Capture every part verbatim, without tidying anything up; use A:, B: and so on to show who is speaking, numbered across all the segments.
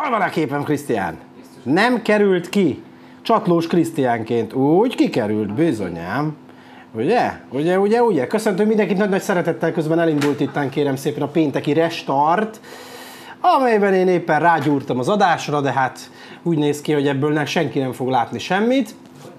A: Hol van a képem, Krisztián? Nem került ki. Csatlós Krisztiánként. Úgy kikerült, bizonyám. Ugye? Ugye, ugye, ugye? Köszöntöm mindenkit nagy-nagy szeretettel, közben elindult ittán kérem szépen a pénteki restart, amelyben én éppen rágyúrtam az adásra, de hát úgy néz ki, hogy ebből senki nem fog látni semmit.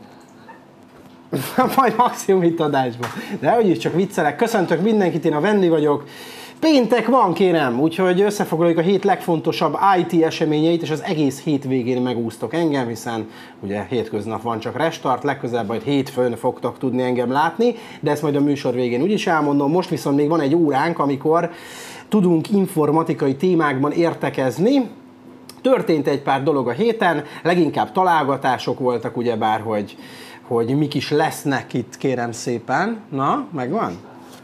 A: Majd maximum itt adásban. De hogy is csak viccelek. Köszöntök mindenkit, én a Vendi vagyok. Péntek van, kérem, úgyhogy összefoglaljuk a hét legfontosabb i té eseményeit, és az egész hétvégén megúsztok engem, hiszen ugye hétköznap van csak restart, legközelebb majd hétfőn fogtok tudni engem látni, de ezt majd a műsor végén úgyis elmondom. Most viszont még van egy óránk, amikor tudunk informatikai témákban értekezni. Történt egy pár dolog a héten, leginkább találgatások voltak, ugyebár, hogy, hogy mik is lesznek itt, kérem szépen. Na, megvan?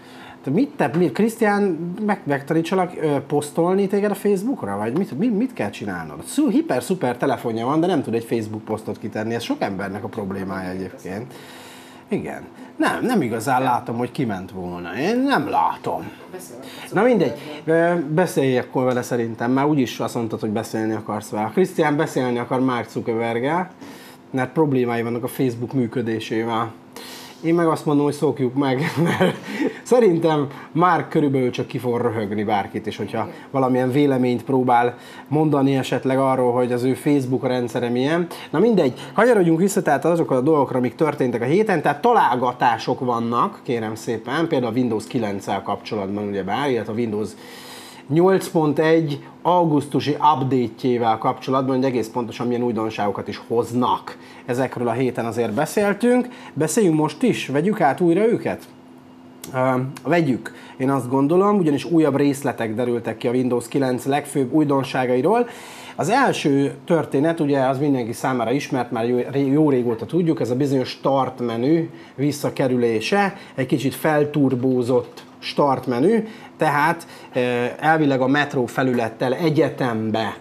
A: Mit te, mit, Krisztián, meg, megtanítsalak ö, posztolni téged a Facebookra? Vagy mit, mit, mit kell csinálnod? Szú, hiper-szuper telefonja van, de nem tud egy Facebook posztot kitenni. Ez sok embernek a problémája egyébként. Igen. Nem, nem igazán látom, hogy kiment volna. Én nem látom. Na mindegy, beszélj akkor vele szerintem, már úgyis azt mondtad, hogy beszélni akarsz vele. Krisztián beszélni akar Mark Zuckerberggel, mert problémái vannak a Facebook működésével. Én meg azt mondom, hogy szokjuk meg, mert szerintem már körülbelül csak ki fog röhögni bárkit, és hogyha valamilyen véleményt próbál mondani esetleg arról, hogy az ő Facebook rendszere milyen. Na mindegy, kanyarodjunk vissza tehát azokra a dolgokra, amik történtek a héten, tehát találgatások vannak, kérem szépen, például a Windows kilenccel kapcsolatban ugyebár, illetve a Windows nyolc pont egy augusztusi update-jével kapcsolatban, hogy egész pontosan milyen újdonságokat is hoznak. Ezekről a héten azért beszéltünk. Beszéljünk most is? Vegyük át újra őket? Uh, vegyük, én azt gondolom, ugyanis újabb részletek derültek ki a Windows kilenc legfőbb újdonságairól. Az első történet, ugye az mindenki számára ismert, már jó, jó régóta tudjuk, ez a bizonyos start menü visszakerülése, egy kicsit felturbózott start menü, tehát elvileg a Metro felülettel egyetembe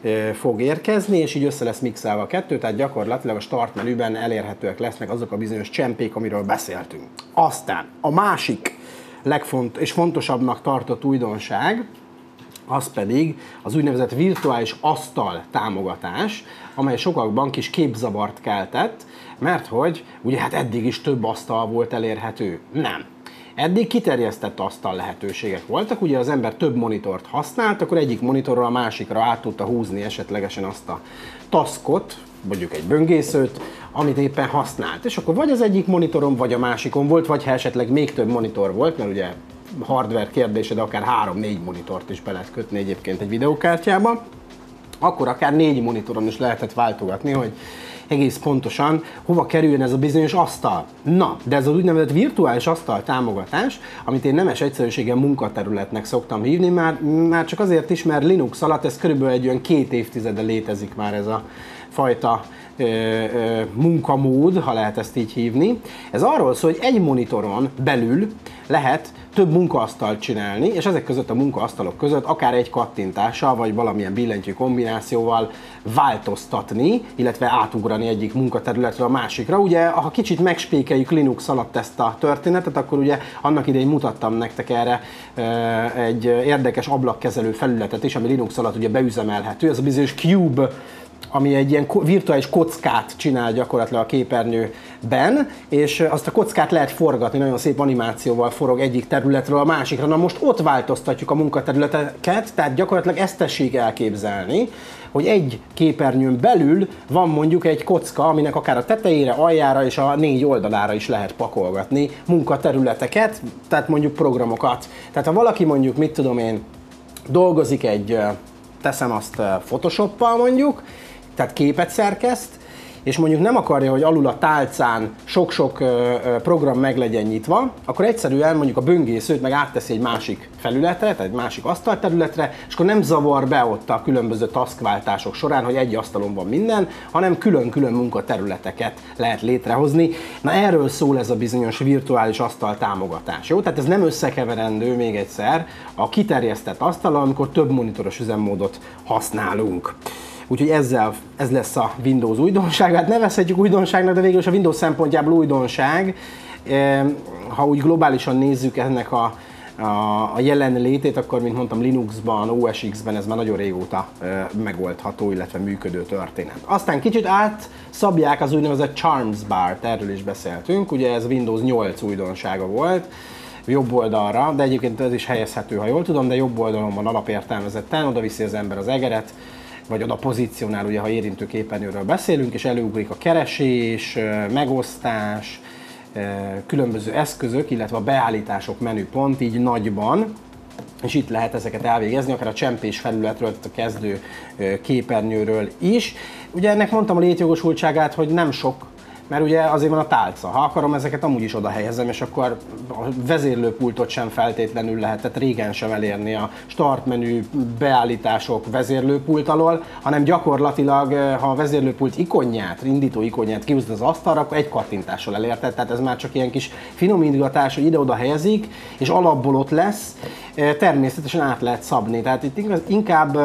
A: fog érkezni, és így össze lesz mixelve a kettő, tehát gyakorlatilag a start menüben elérhetőek lesznek azok a bizonyos csempék, amiről beszéltünk. Aztán a másik legfont és fontosabbnak tartott újdonság, az pedig az úgynevezett virtuális asztal támogatás, amely sokakban kis képzavart keltett, mert hogy ugye hát eddig is több asztal volt elérhető. Nem. Eddig kiterjesztett asztal lehetőségek voltak, ugye az ember több monitort használt, akkor egyik monitorról a másikra át tudta húzni esetlegesen azt a taskot, mondjuk egy böngészőt, amit éppen használt. És akkor vagy az egyik monitoron, vagy a másikon volt, vagy ha esetleg még több monitor volt, mert ugye hardware kérdése, de akár három-négy monitort is be lehet kötni egyébként egy videókártyába, akkor akár négy monitoron is lehetett váltogatni, hogy egész pontosan hova kerüljön ez a bizonyos asztal. Na, de ez az úgynevezett virtuális asztal támogatás, amit én nemes egyszerűséggel munkaterületnek szoktam hívni, már, már csak azért is, mert Linux alatt ez körülbelül egy olyan két évtizede létezik már ez a fajta ö, ö, munkamód, ha lehet ezt így hívni. Ez arról szól, hogy egy monitoron belül lehet több munkaasztalt csinálni, és ezek között a munkaasztalok között akár egy kattintással, vagy valamilyen billentyű kombinációval változtatni, illetve átugrani egyik munkaterületről a másikra. Ugye, ha kicsit megspékeljük Linux alatt ezt a történetet, akkor ugye annak idején mutattam nektek erre egy érdekes ablakkezelő felületet is, ami Linux alatt ugye beüzemelhető. Ez a bizonyos Cube, ami egy ilyen virtuális kockát csinál gyakorlatilag a képernyőben, és azt a kockát lehet forgatni, nagyon szép animációval forog egyik területről a másikra. Na most ott változtatjuk a munkaterületeket, tehát gyakorlatilag ezt tessék elképzelni, hogy egy képernyőn belül van mondjuk egy kocka, aminek akár a tetejére, aljára és a négy oldalára is lehet pakolgatni munkaterületeket, tehát mondjuk programokat. Tehát ha valaki mondjuk, mit tudom én, dolgozik egy, teszem azt Photoshoppal mondjuk, tehát képet szerkeszt, és mondjuk nem akarja, hogy alul a tálcán sok-sok program meg legyen nyitva, akkor egyszerűen mondjuk a böngészőt meg átteszi egy másik felületre, tehát egy másik asztalterületre, és akkor nem zavar be ott a különböző taskváltások során, hogy egy asztalon van minden, hanem külön-külön munkaterületeket lehet létrehozni. Na erről szól ez a bizonyos virtuális asztal támogatás, jó? Tehát ez nem összekeverendő még egyszer a kiterjesztett asztallal, amikor több monitoros üzemmódot használunk. Úgyhogy ezzel, ez lesz a Windows újdonság. Hát nevezhetjük újdonságnak, de végül is a Windows szempontjából újdonság. Ha úgy globálisan nézzük ennek a a, a jelenlétét, akkor, mint mondtam, Linuxban, o es iksz-ben ez már nagyon régóta e, megoldható, illetve működő történet. Aztán kicsit átszabják az úgynevezett Charms Bar-t, erről is beszéltünk, ugye ez Windows nyolc újdonsága volt, jobb oldalra, de egyébként ez is helyezhető, ha jól tudom, de jobb oldalon van alapértelmezetten, oda viszi az ember az egeret, vagy oda pozícionál, ugye, ha érintő képernyőről beszélünk, és előugrik a keresés, megosztás, különböző eszközök, illetve a beállítások menüpont, így nagyban, és itt lehet ezeket elvégezni, akár a csempés felületről, tehát a kezdő képernyőről is. Ugye ennek mondtam a létjogosultságát, hogy nem sok, mert ugye azért van a tálca. Ha akarom, ezeket amúgy is oda helyezem, és akkor a vezérlőpultot sem feltétlenül lehetett régen sem elérni a start menü, beállítások vezérlőpult alól, hanem gyakorlatilag, ha a vezérlőpult ikonját, indító ikonját kihúzod az asztalra, akkor egy kattintással elérted, tehát ez már csak ilyen kis finomítgatás, hogy ide-oda helyezik, és alapból ott lesz, természetesen át lehet szabni. Tehát itt inkább,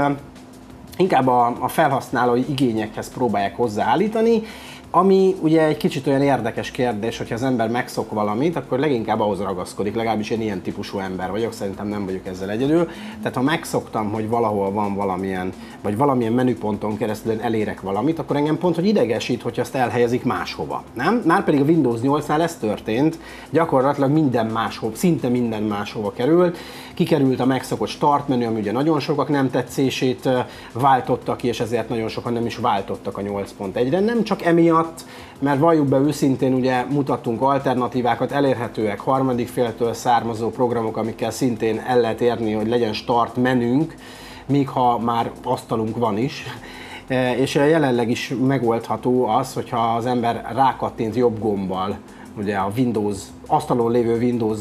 A: inkább a, a felhasználói igényekhez próbálják hozzáállítani. Ami ugye egy kicsit olyan érdekes kérdés, hogyha az ember megszok valamit, akkor leginkább ahhoz ragaszkodik, legalábbis én ilyen típusú ember vagyok, szerintem nem vagyok ezzel egyedül. Tehát ha megszoktam, hogy valahol van valamilyen, vagy valamilyen menüponton keresztül elérek valamit, akkor engem pont, hogy idegesít, hogy azt elhelyezik máshova, nem? Márpedig a Windows nyolcnál ez történt, gyakorlatilag minden máshova, szinte minden máshova került. Kikerült a megszokott start menü, ami ugye nagyon sokak nem tetszését váltotta ki, és ezért nagyon sokan nem is váltottak a nyolc pont egyre. Nem csak emiatt, mert valljuk be őszintén, ugye mutattunk alternatívákat, elérhetőek harmadik féltől származó programok, amikkel szintén el lehet érni, hogy legyen start menünk, még ha már asztalunk van is. És jelenleg is megoldható az, hogyha az ember rákattint jobb gombbal, ugye a Windows, asztalon lévő Windows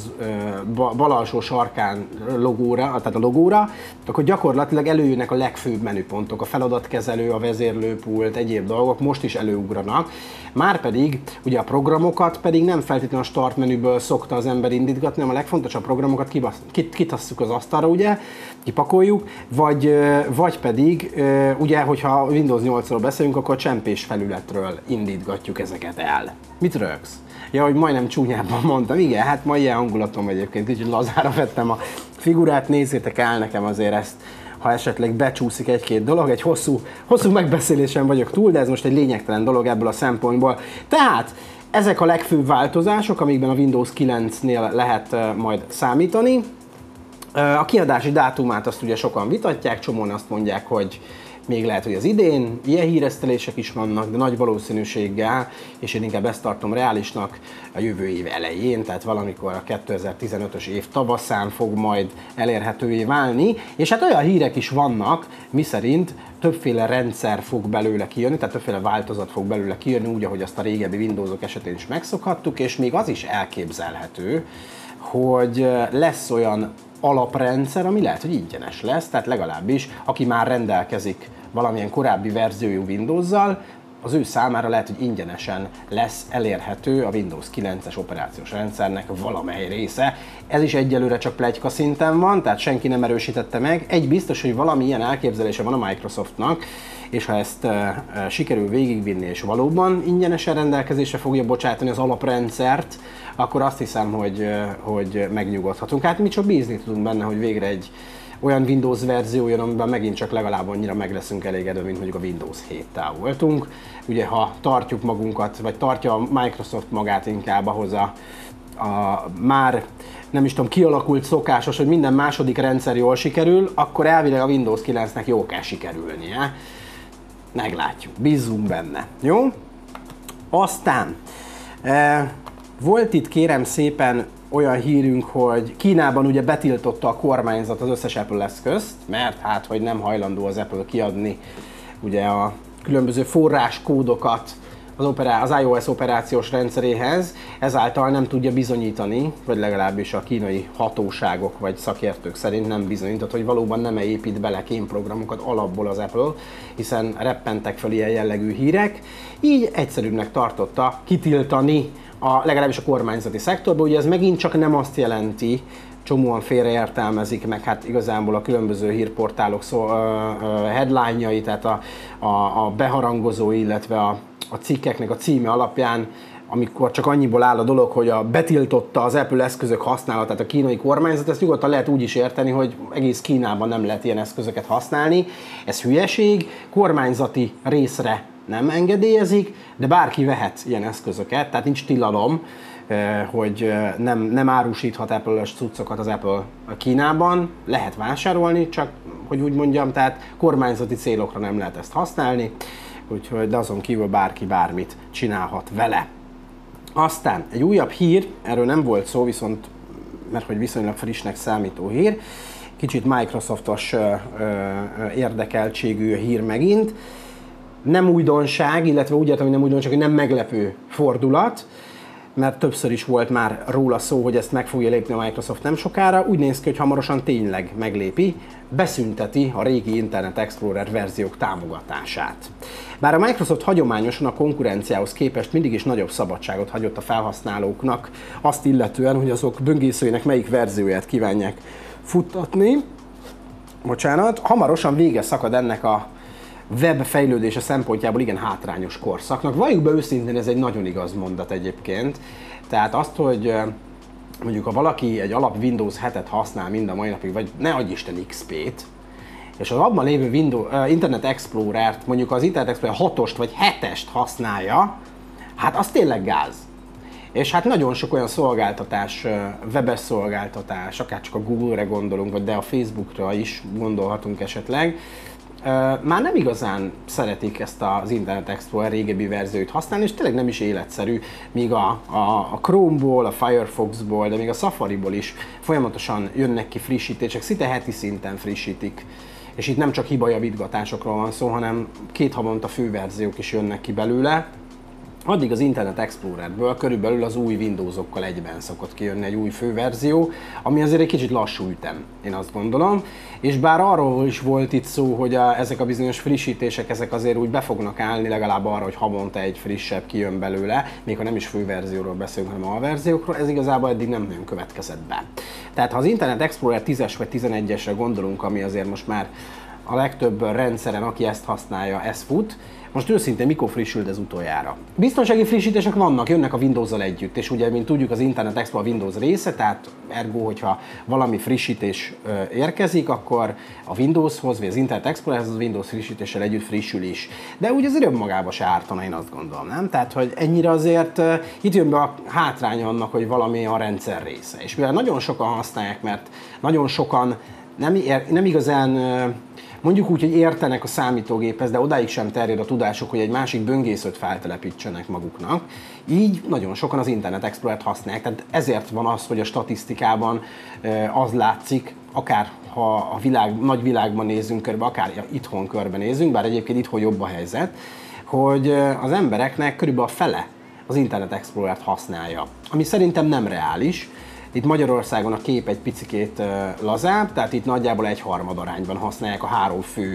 A: bal alsó sarkán logóra, tehát a logóra, akkor gyakorlatilag előjönnek a legfőbb menüpontok, a feladatkezelő, a vezérlőpult, egyéb dolgok most is előugranak. Márpedig ugye a programokat pedig nem feltétlenül a start menüből szokta az ember indítgatni, hanem a legfontosabb programokat kitasszuk az asztalra, ugye, kipakoljuk, vagy, vagy pedig, ugye, hogyha Windows nyolcról beszélünk, akkor a csempés felületről indítgatjuk ezeket el. Mit rögsz? Ja, hogy majdnem csúnyában mondtam, igen, hát ma ilyen hangulatom egyébként, kicsit lazára vettem a figurát, nézzétek el nekem azért ezt, ha esetleg becsúszik egy-két dolog, egy hosszú, hosszú megbeszélésen vagyok túl, de ez most egy lényegtelen dolog ebből a szempontból. Tehát ezek a legfőbb változások, amikben a Windows kilencnél lehet majd számítani. A kiadási dátumát azt ugye sokan vitatják, csomóan azt mondják, hogy még lehet, hogy az idén, ilyen híresztelések is vannak, de nagy valószínűséggel, és én inkább ezt tartom reálisnak, a jövő év elején, tehát valamikor a kétezer-tizenötös év tavaszán fog majd elérhetővé válni, és hát olyan hírek is vannak, miszerint többféle rendszer fog belőle kijönni, tehát többféle változat fog belőle kijönni, úgy, ahogy azt a régebbi Windowsok esetén is megszokhattuk, és még az is elképzelhető, hogy lesz olyan alaprendszer, ami lehet, hogy ingyenes lesz, tehát legalábbis aki már rendelkezik valamilyen korábbi verziójú Windows-zal, az ő számára lehet, hogy ingyenesen lesz elérhető a Windows kilences operációs rendszernek valamely része. Ez is egyelőre csak pletyka szinten van, tehát senki nem erősítette meg. Egy biztos, hogy valami ilyen elképzelése van a Microsoftnak, és ha ezt e, e, sikerül végigvinni, és valóban ingyenesen rendelkezésre fogja bocsátani az alaprendszert, akkor azt hiszem, hogy, hogy megnyugodhatunk. Hát mi csak bízni tudunk benne, hogy végre egy olyan Windows verzió jön, amiben megint csak legalább annyira meg leszünk elégedve, mint mondjuk a Windows héttel voltunk. Ugye ha tartjuk magunkat, vagy tartja a Microsoft magát inkább ahhoz a, a már nem is tudom, kialakult szokásos, hogy minden második rendszer jól sikerül, akkor elvileg a Windows kilencnek jól kell sikerülnie. Meglátjuk, bízzunk benne, jó? Aztán e, volt itt kérem szépen olyan hírünk, hogy Kínában ugye betiltotta a kormányzat az összes Apple eszközt, mert hát, hogy nem hajlandó az Apple kiadni ugye a különböző forráskódokat az, operá- az iOS operációs rendszeréhez, ezáltal nem tudja bizonyítani, vagy legalábbis a kínai hatóságok vagy szakértők szerint nem bizonyított, hogy valóban nem épít bele kémprogramokat alapból az Apple, hiszen reppentek fel ilyen jellegű hírek, így egyszerűbbnek tartotta kitiltani a, legalábbis a kormányzati szektorban. Ugye ez megint csak nem azt jelenti, csomóan félreértelmezik, meg hát igazából a különböző hírportálok szó, uh, uh, headline-jai, tehát a, a, a beharangozó, illetve a, a cikkeknek a címe alapján amikor csak annyiból áll a dolog, hogy a betiltotta az Apple eszközök használatát a kínai kormányzat, ezt nyugodtan lehet úgy is érteni, hogy egész Kínában nem lehet ilyen eszközöket használni. Ez hülyeség, kormányzati részre nem engedélyezik, de bárki vehet ilyen eszközöket, tehát nincs tilalom, hogy nem, nem árusíthat Apple-ös cuccokat az Apple Kínában, lehet vásárolni, csak hogy úgy mondjam, tehát kormányzati célokra nem lehet ezt használni, úgyhogy de azon kívül bárki bármit csinálhat vele. Aztán egy újabb hír, erről nem volt szó, viszont mert hogy viszonylag frissnek számító hír, kicsit Microsoftos ö, ö, érdekeltségű hír megint. Nem újdonság, illetve úgy értem, hogy nem újdonság, hogy nem meglepő fordulat, mert többször is volt már róla szó, hogy ezt meg fogja lépni a Microsoft nem sokára. Úgy néz ki, hogy hamarosan tényleg meglépi, beszünteti a régi Internet Explorer verziók támogatását. Bár a Microsoft hagyományosan a konkurenciához képest mindig is nagyobb szabadságot hagyott a felhasználóknak azt illetően, hogy azok böngészőinek melyik verzióját kívánják futtatni, bocsánat, hamarosan vége szakad ennek a web fejlődése szempontjából igen hátrányos korszaknak. Valljuk be őszintén, ez egy nagyon igaz mondat egyébként. Tehát azt, hogy mondjuk ha valaki egy alap Windows hetet használ mind a mai napig, vagy ne adj Isten iksz pét, és az abban lévő Windows, uh, Internet Explorer-t, mondjuk az Internet Explorer hatost vagy hetest használja, hát az tényleg gáz. És hát nagyon sok olyan szolgáltatás, webes szolgáltatás, akár csak a Google-re gondolunk, vagy de a Facebookra is gondolhatunk esetleg, már nem igazán szeretik ezt az Internet Explorer régebbi verziót használni, és tényleg nem is életszerű, míg a, a, a Chrome-ból, a Firefox-ból, de még a Safari-ból is folyamatosan jönnek ki frissítések, szinte heti szinten frissítik. És itt nem csak hibajavítgatásokról van szó, hanem két havonta főverziók is jönnek ki belőle. Addig az Internet Explorerből körülbelül az új Windowsokkal egyben szokott kijönni egy új főverzió, ami azért egy kicsit lassú ütem, én azt gondolom. És bár arról is volt itt szó, hogy a, ezek a bizonyos frissítések, ezek azért úgy be fognak állni legalább arra, hogy havonta egy frissebb kijön belőle, még ha nem is főverzióról beszélünk, hanem alverziókról, ez igazából eddig nem nagyon következett be. Tehát ha az Internet Explorer tízes vagy tizenegyesre gondolunk, ami azért most már a legtöbb rendszeren, aki ezt használja, ez fut. Most őszintén mikor frissült ez utoljára? Biztonsági frissítések vannak, jönnek a Windows-zal együtt, és ugye, mint tudjuk, az Internet Explorer Windows része, tehát ergo, hogyha valami frissítés érkezik, akkor a Windowshoz, vagy az Internet Explorerhez az Windows frissítéssel együtt frissül is. De úgy azért önmagába se ártana, én azt gondolom, nem? Tehát, hogy ennyire azért itt jön be a hátránya annak, hogy valami a rendszer része. És mivel nagyon sokan használják, mert nagyon sokan nem, ér, nem igazán mondjuk úgy, hogy értenek a számítógéphez, de odáig sem terjed a tudásuk, hogy egy másik böngészőt feltelepítsenek maguknak. Így nagyon sokan az Internet Explorer-t használják. Tehát ezért van az, hogy a statisztikában az látszik, akár ha a világ, nagy világban nézzünk körbe, akár itthon körbe nézzünk, bár egyébként itthon jobb a helyzet, hogy az embereknek körülbelül a fele az Internet Explorer-t használja, ami szerintem nem reális. Itt Magyarországon a kép egy picikét lazább, tehát itt nagyjából egyharmad arányban használják a három fő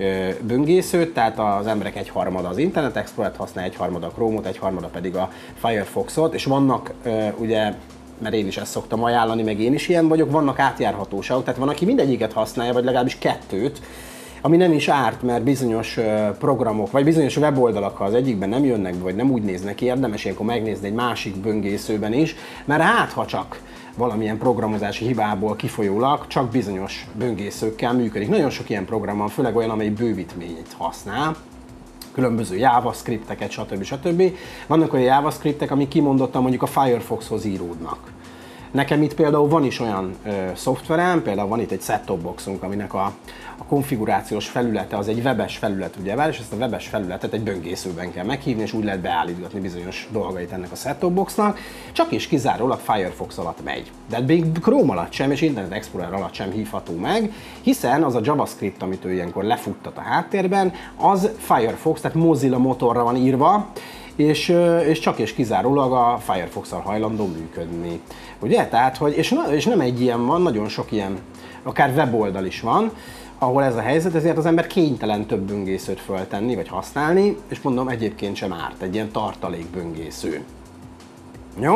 A: böngészőt, tehát az emberek egyharmada az Internet Explorer-t használ, egyharmada a Chrome-ot, egyharmada pedig a Firefox-ot, és vannak ugye, mert én is ezt szoktam ajánlani, meg én is ilyen vagyok, vannak átjárhatóságok, tehát van, aki mindegyiket használja, vagy legalábbis kettőt, ami nem is árt, mert bizonyos programok, vagy bizonyos weboldalak, ha az egyikben nem jönnek be, vagy nem úgy néznek ki, érdemes ilyenkor megnézni egy másik böngészőben is, mert hát ha csak valamilyen programozási hibából kifolyólag csak bizonyos böngészőkkel működik. Nagyon sok ilyen program van, főleg olyan, amely bővítményt használ, különböző JavaScripteket, stb. stb. Vannak olyan JavaScriptek, amik kimondottan mondjuk a Firefoxhoz íródnak. Nekem itt például van is olyan ö, szoftverem, például van itt egy set-top boxunk, aminek a, a konfigurációs felülete az egy webes felület, ugye, és ezt a webes felületet egy böngészőben kell meghívni, és úgy lehet beállítgatni bizonyos dolgait ennek a set-top boxnak, csak és kizárólag Firefox alatt megy. De még Chrome alatt sem, és Internet Explorer alatt sem hívható meg, hiszen az a JavaScript, amit ő ilyenkor lefuttat a háttérben, az Firefox, tehát Mozilla motorra van írva, És, és csak és kizárólag a Firefox-al hajlandó működni. Ugye? Tehát, hogy, és, és nem egy ilyen van, nagyon sok ilyen, akár weboldal is van, ahol ez a helyzet, ezért az ember kénytelen több böngészőt föltenni, vagy használni, és mondom, egyébként sem árt, egy ilyen tartalékböngésző. Jó?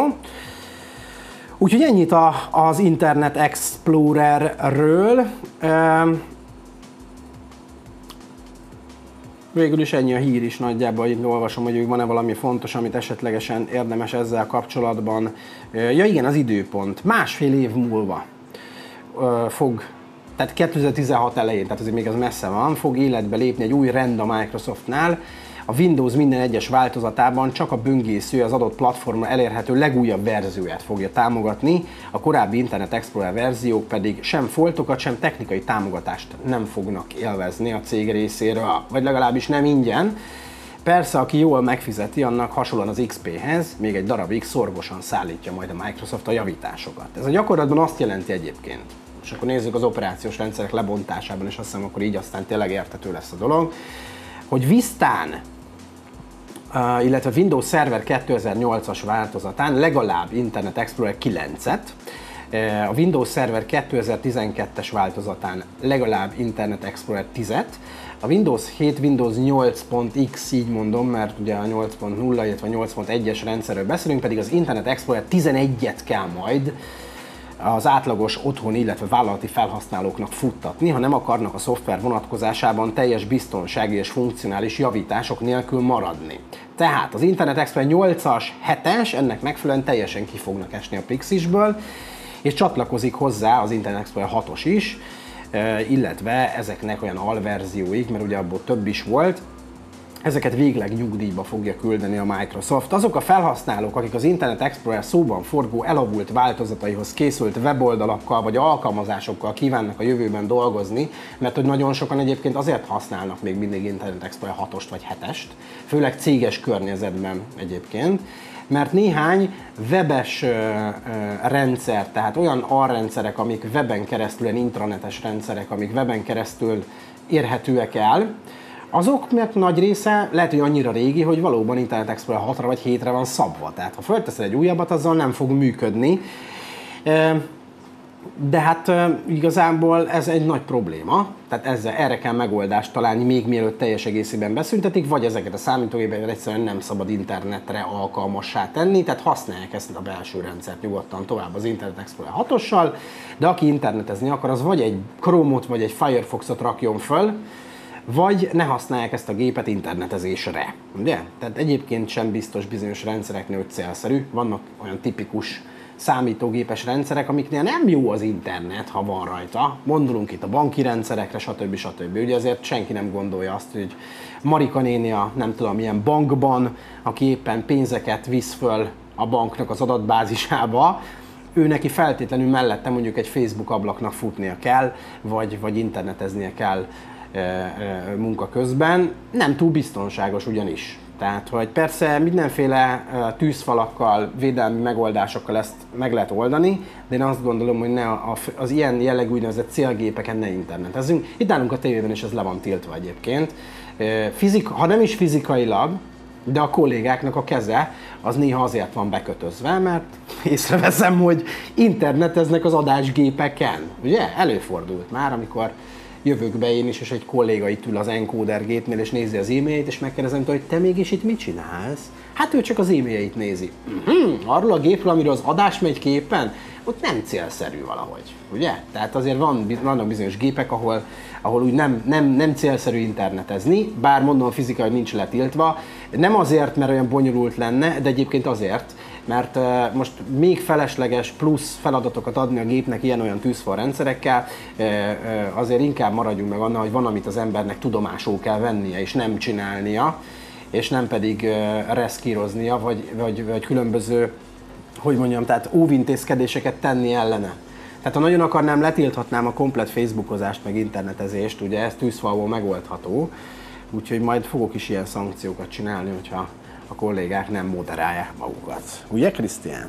A: Úgyhogy ennyit a, az Internet Explorerről. végül is ennyi a hír is nagyjából, itt olvasom, hogy van-e valami fontos, amit esetlegesen érdemes ezzel kapcsolatban. Ja igen, az időpont. Másfél év múlva fog, tehát kétezer-tizenhat elején, tehát azért még ez messze van, fog életbe lépni egy új rend a Microsoftnál. A Windows minden egyes változatában csak a böngésző, az adott platformon elérhető legújabb verzióját fogja támogatni, a korábbi Internet Explorer verziók pedig sem foltokat, sem technikai támogatást nem fognak élvezni a cég részéről, vagy legalábbis nem ingyen. Persze, aki jól megfizeti, annak hasonlóan az iksz pé-hez még egy darabig szorgosan szállítja majd a Microsoft a javításokat. Ez a gyakorlatban azt jelenti egyébként, és akkor nézzük az operációs rendszerek lebontásában, és azt hiszem, akkor így aztán tényleg érthető lesz a dolog, hogy Vistán, Uh, illetve Windows Server kétezer-nyolcas változatán legalább Internet Explorer kilencet, uh, a Windows Server kétezer-tizenkettes változatán legalább Internet Explorer tízet, a Windows hét, Windows nyolc pont x, így mondom, mert ugye a nyolc pont nulla, illetve nyolc pont egyes rendszerről beszélünk, pedig az Internet Explorer tizenegyet kell majd az átlagos otthoni, illetve vállalati felhasználóknak futtatni, ha nem akarnak a szoftver vonatkozásában teljes biztonsági és funkcionális javítások nélkül maradni. Tehát az Internet Explorer nyolcas, hetes ennek megfelelően teljesen ki fognak esni a Pixisből, és csatlakozik hozzá az Internet Explorer hatos is, illetve ezeknek olyan alverzióik, mert ugye abból több is volt, ezeket végleg nyugdíjba fogja küldeni a Microsoft. Azok a felhasználók, akik az Internet Explorer szóban forgó elavult változataihoz készült weboldalakkal vagy alkalmazásokkal kívánnak a jövőben dolgozni, mert hogy nagyon sokan egyébként azért használnak még mindig Internet Explorer hatost vagy hetest, főleg céges környezetben egyébként, mert néhány webes ö, ö, rendszer, tehát olyan alrendszerek, amik weben keresztül, ilyen intranetes rendszerek, amik weben keresztül érhetőek el, azok, mert nagy része lehet, hogy annyira régi, hogy valóban Internet Explorer hatra vagy hétre van szabva. Tehát ha fölteszel egy újabbat, azzal nem fog működni. De hát igazából ez egy nagy probléma, tehát ezzel, erre kell megoldást találni, még mielőtt teljes egészében beszüntetik, vagy ezeket a számítógépeket egyszerűen nem szabad internetre alkalmassá tenni, tehát használják ezt a belső rendszert nyugodtan tovább az Internet Explorer hatossal, de aki internetezni akar, az vagy egy Chrome-ot, vagy egy Firefox-ot rakjon föl, vagy ne használják ezt a gépet internetezésre. Ugye? Tehát egyébként sem biztos bizonyos rendszereknél, hogy célszerű. Vannak olyan tipikus számítógépes rendszerek, amiknél nem jó az internet, ha van rajta. Gondolunk itt a banki rendszerekre, stb. stb. Ugye azért senki nem gondolja azt, hogy Marika néni a nem tudom milyen bankban, aki éppen pénzeket visz föl a banknak az adatbázisába, ő neki feltétlenül mellette mondjuk egy Facebook ablaknak futnia kell, vagy, vagy interneteznie kell munka közben, nem túl biztonságos ugyanis. Tehát, hogy persze mindenféle tűzfalakkal, védelmi megoldásokkal ezt meg lehet oldani, de én azt gondolom, hogy ne az ilyen jellegű úgynevezett célgépeken ne internetezzünk. Itt nálunk a tévében is ez le van tiltva egyébként. Fizik, ha nem is fizikailag, de a kollégáknak a keze az néha azért van bekötözve, mert észreveszem, hogy interneteznek az adásgépeken. Ugye? Előfordult már, amikor jövök be én is, és egy kolléga itt ül az encoder gépnél, és nézi az e-mailjét, és megkérdezem, hogy te mégis itt mit csinálsz? Hát ő csak az e-mailjeit nézi. Hmm, arról a gépről, amiről az adás megy képen, ott nem célszerű valahogy, ugye? Tehát azért van, vannak bizonyos gépek, ahol, ahol úgy nem, nem, nem célszerű internetezni, bár mondom, fizikai nincs letiltva. Nem azért, mert olyan bonyolult lenne, de egyébként azért, mert uh, most még felesleges plusz feladatokat adni a gépnek ilyen-olyan tűzfal rendszerekkel, uh, uh, azért inkább maradjunk meg annál, hogy van, amit az embernek tudomásul kell vennie, és nem csinálnia, és nem pedig uh, reszkíroznia, vagy, vagy, vagy különböző, hogy mondjam, tehát óvintézkedéseket tenni ellene. Tehát ha nagyon akarnám, letilthatnám a komplet facebookozást, meg internetezést, ugye ez tűzfalból megoldható, úgyhogy majd fogok is ilyen szankciókat csinálni, hogyha a kollégák nem moderálják magukat. Ugye, Krisztián?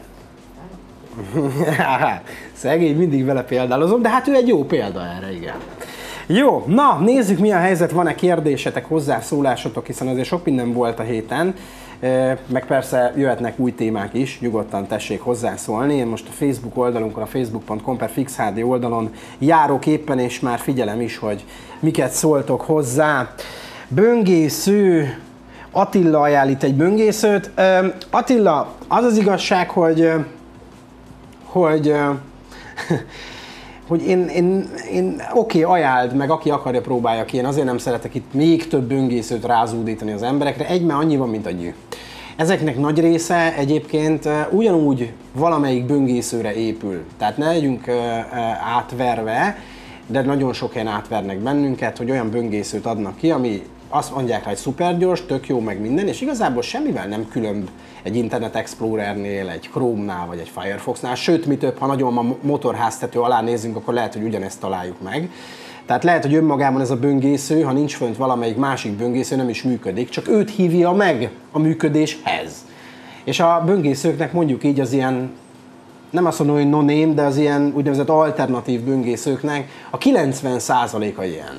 A: Szegény, mindig vele példálozom, de hát ő egy jó példa erre, igen. Jó, na, nézzük, mi a helyzet, van-e kérdésetek, hozzászólásotok, hiszen azért sok minden volt a héten, meg persze jöhetnek új témák is, nyugodtan tessék hozzászólni. Én most a Facebook oldalunkon, a facebook pont com per fixhd oldalon járok éppen, és már figyelem is, hogy miket szóltok hozzá. Böngésző, Attila ajánlít egy böngészőt. Uh, Attila, az az igazság, hogy, hogy uh, hogy én, én, én oké, okay, ajánld meg, aki akarja, próbálja ki. Én azért nem szeretek itt még több böngészőt rázúdítani az emberekre. Egy, mert annyi van, mint a gyű. Ezeknek nagy része egyébként ugyanúgy valamelyik böngészőre épül. Tehát ne legyünk átverve, de nagyon sok helyen átvernek bennünket, hogy olyan böngészőt adnak ki, ami azt mondják rá, hogy szupergyors, tök jó, meg minden, és igazából semmivel nem különb egy Internet Explorernél, egy Chrome-nál vagy egy Firefoxnál, sőt, mi több, ha nagyon a motorháztető alá nézünk, akkor lehet, hogy ugyanezt találjuk meg. Tehát lehet, hogy önmagában ez a böngésző, ha nincs fönt valamelyik másik böngésző, nem is működik, csak őt hívja meg a működéshez. És a böngészőknek mondjuk így az ilyen, nem azt mondom, hogy no-name, de az ilyen úgynevezett alternatív böngészőknek a kilencven százaléka ilyen.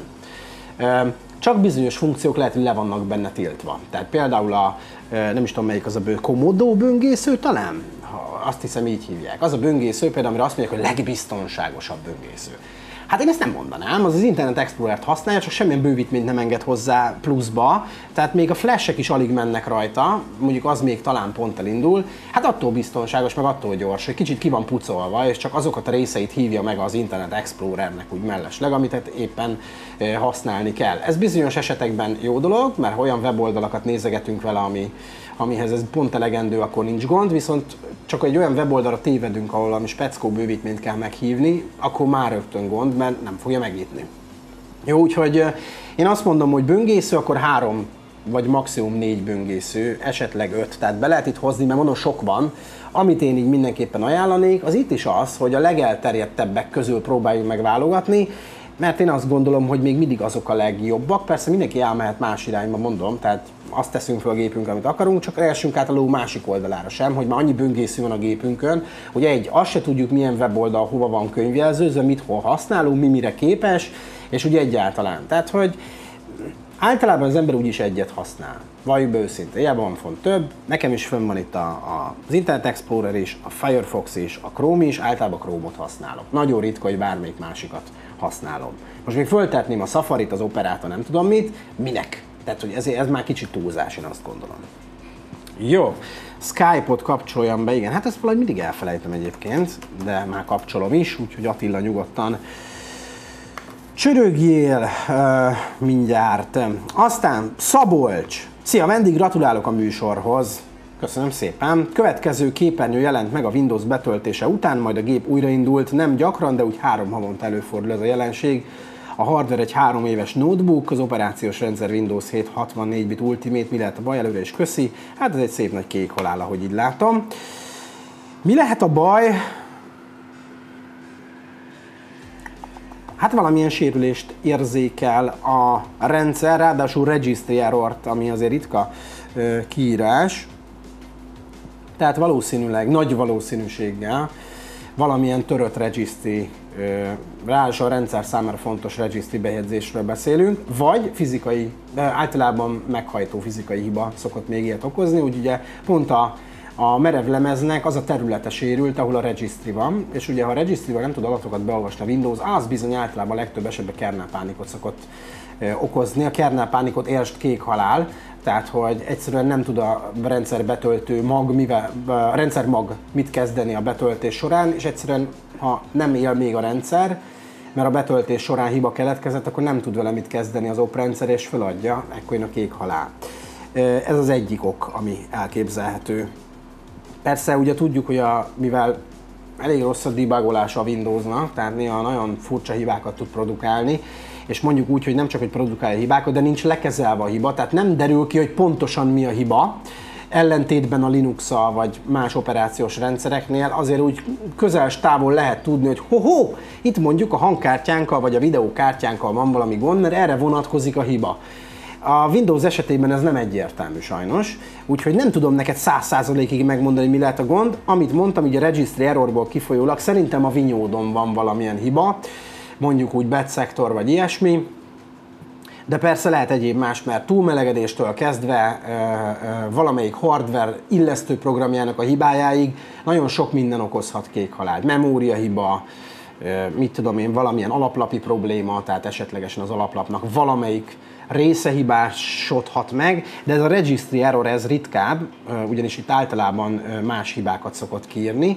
A: Csak bizonyos funkciók lehet, hogy le vannak benne tiltva. Tehát például a, nem is tudom melyik az a bő, Komodo böngésző talán? Azt hiszem így hívják. Az a böngésző például, amire azt mondják, hogy legbiztonságosabb böngésző. Hát én ezt nem mondanám, az az Internet Explorer-t használja, csak semmilyen bővítményt nem enged hozzá pluszba, tehát még a flashek is alig mennek rajta, mondjuk az még talán pont elindul, hát attól biztonságos, meg attól gyors, hogy kicsit ki van pucolva, és csak azokat a részeit hívja meg az Internet Explorernek úgy mellesleg, amit éppen használni kell. Ez bizonyos esetekben jó dolog, mert olyan weboldalakat nézegetünk vele, ami, amihez ez pont elegendő, akkor nincs gond, viszont csak egy olyan weboldalra tévedünk, ahol valami speckó bővítményt kell meghívni, akkor már rögtön gond, mert nem fogja megnyitni. Jó, úgyhogy én azt mondom, hogy böngésző, akkor három vagy maximum négy böngésző, esetleg öt, tehát be lehet itt hozni, mert mondom, sok van. Amit én így mindenképpen ajánlanék, az itt is az, hogy a legelterjedtebbek közül próbáljunk meg válogatni, mert én azt gondolom, hogy még mindig azok a legjobbak. Persze mindenki elmehet más irányba, mondom, tehát azt teszünk fel a gépünkre, amit akarunk, csak elsünk át a ló másik oldalára sem, hogy már annyi böngésző van a gépünkön, hogy egy, azt se tudjuk, milyen weboldal, hova van könyvjelzőzve, mit hol használunk, mi mire képes, és ugye egyáltalán. Tehát, hogy általában az ember úgyis egyet használ. Valljuk be őszintén, hiába van font több, nekem is fönn van itt a, a, az Internet Explorer is, a Firefox is, a Chrome is, általában Chrome-ot használok. Nagyon ritka, hogy bármelyik másikat használom. Most még föltetném a Safarit, az Operát, nem tudom mit, minek? Tehát, hogy ez, ez már kicsit túlzás, én azt gondolom. Jó, Skype-ot kapcsoljam be, igen, hát ezt valahogy mindig elfelejtem egyébként, de már kapcsolom is, úgyhogy Attila nyugodtan csörögjél uh, mindjárt. Aztán Szabolcs. Szia, vendég, gratulálok a műsorhoz. Köszönöm szépen. Következő képernyő jelent meg a Windows betöltése után, majd a gép újraindult. Nem gyakran, de úgy három havonta előfordul ez a jelenség. A hardware egy három éves notebook, az operációs rendszer Windows hét hatvannégy bit Ultimate, mi lehet a baj, előre is köszi. Hát ez egy szép nagy kék halál, ahogy így látom. Mi lehet a baj? Hát valamilyen sérülést érzékel a rendszer, ráadásul registry errort, ami azért ritka ö, kiírás. Tehát valószínűleg, nagy valószínűséggel valamilyen törött registry, ráadásul a rendszer számára fontos registry bejegyzésről beszélünk, vagy fizikai, de általában meghajtó fizikai hiba szokott még ilyet okozni, úgy ugye pont a, a merev lemeznek az a területe sérült, ahol a registry van, és ugye ha a registryval nem tud adatokat beolvasni a Windows, az bizony általában a legtöbb esetben kernel pánikot szokott okozni. A kernel pánikot értsd kék halál, tehát hogy egyszerűen nem tud a rendszer betöltő mag, mivel, a rendszer mag mit kezdeni a betöltés során, és egyszerűen ha nem él még a rendszer, mert a betöltés során hiba keletkezett, akkor nem tud vele mit kezdeni az oprendszer, és feladja, ekkor jön a kék halál. Ez az egyik ok, ami elképzelhető. Persze ugye tudjuk, hogy a, mivel elég rossz a debugolása a Windowsnak, tehát néha nagyon furcsa hibákat tud produkálni, és mondjuk úgy, hogy nem csak, hogy produkálja hibákat, de nincs lekezelve a hiba, tehát nem derül ki, hogy pontosan mi a hiba, ellentétben a Linux-szal vagy más operációs rendszereknél azért úgy közeles távol lehet tudni, hogy ho-ho, itt mondjuk a hangkártyánkkal vagy a videókártyánkkal van valami gond, mert erre vonatkozik a hiba. A Windows esetében ez nem egyértelmű sajnos, úgyhogy nem tudom neked száz százalékig megmondani, hogy mi lehet a gond. Amit mondtam, így a registry errorból kifolyólag, szerintem a vinyódon van valamilyen hiba, mondjuk úgy bad sector vagy ilyesmi, de persze lehet egyéb más, mert túlmelegedéstől kezdve ö, ö, valamelyik hardware illesztő programjának a hibájáig nagyon sok minden okozhat kék halált. Memóriahiba, ö, mit tudom én, valamilyen alaplapi probléma, tehát esetlegesen az alaplapnak valamelyik része hibásodhat meg, de ez a registry error ez ritkább, ugyanis itt általában más hibákat szokott kiírni.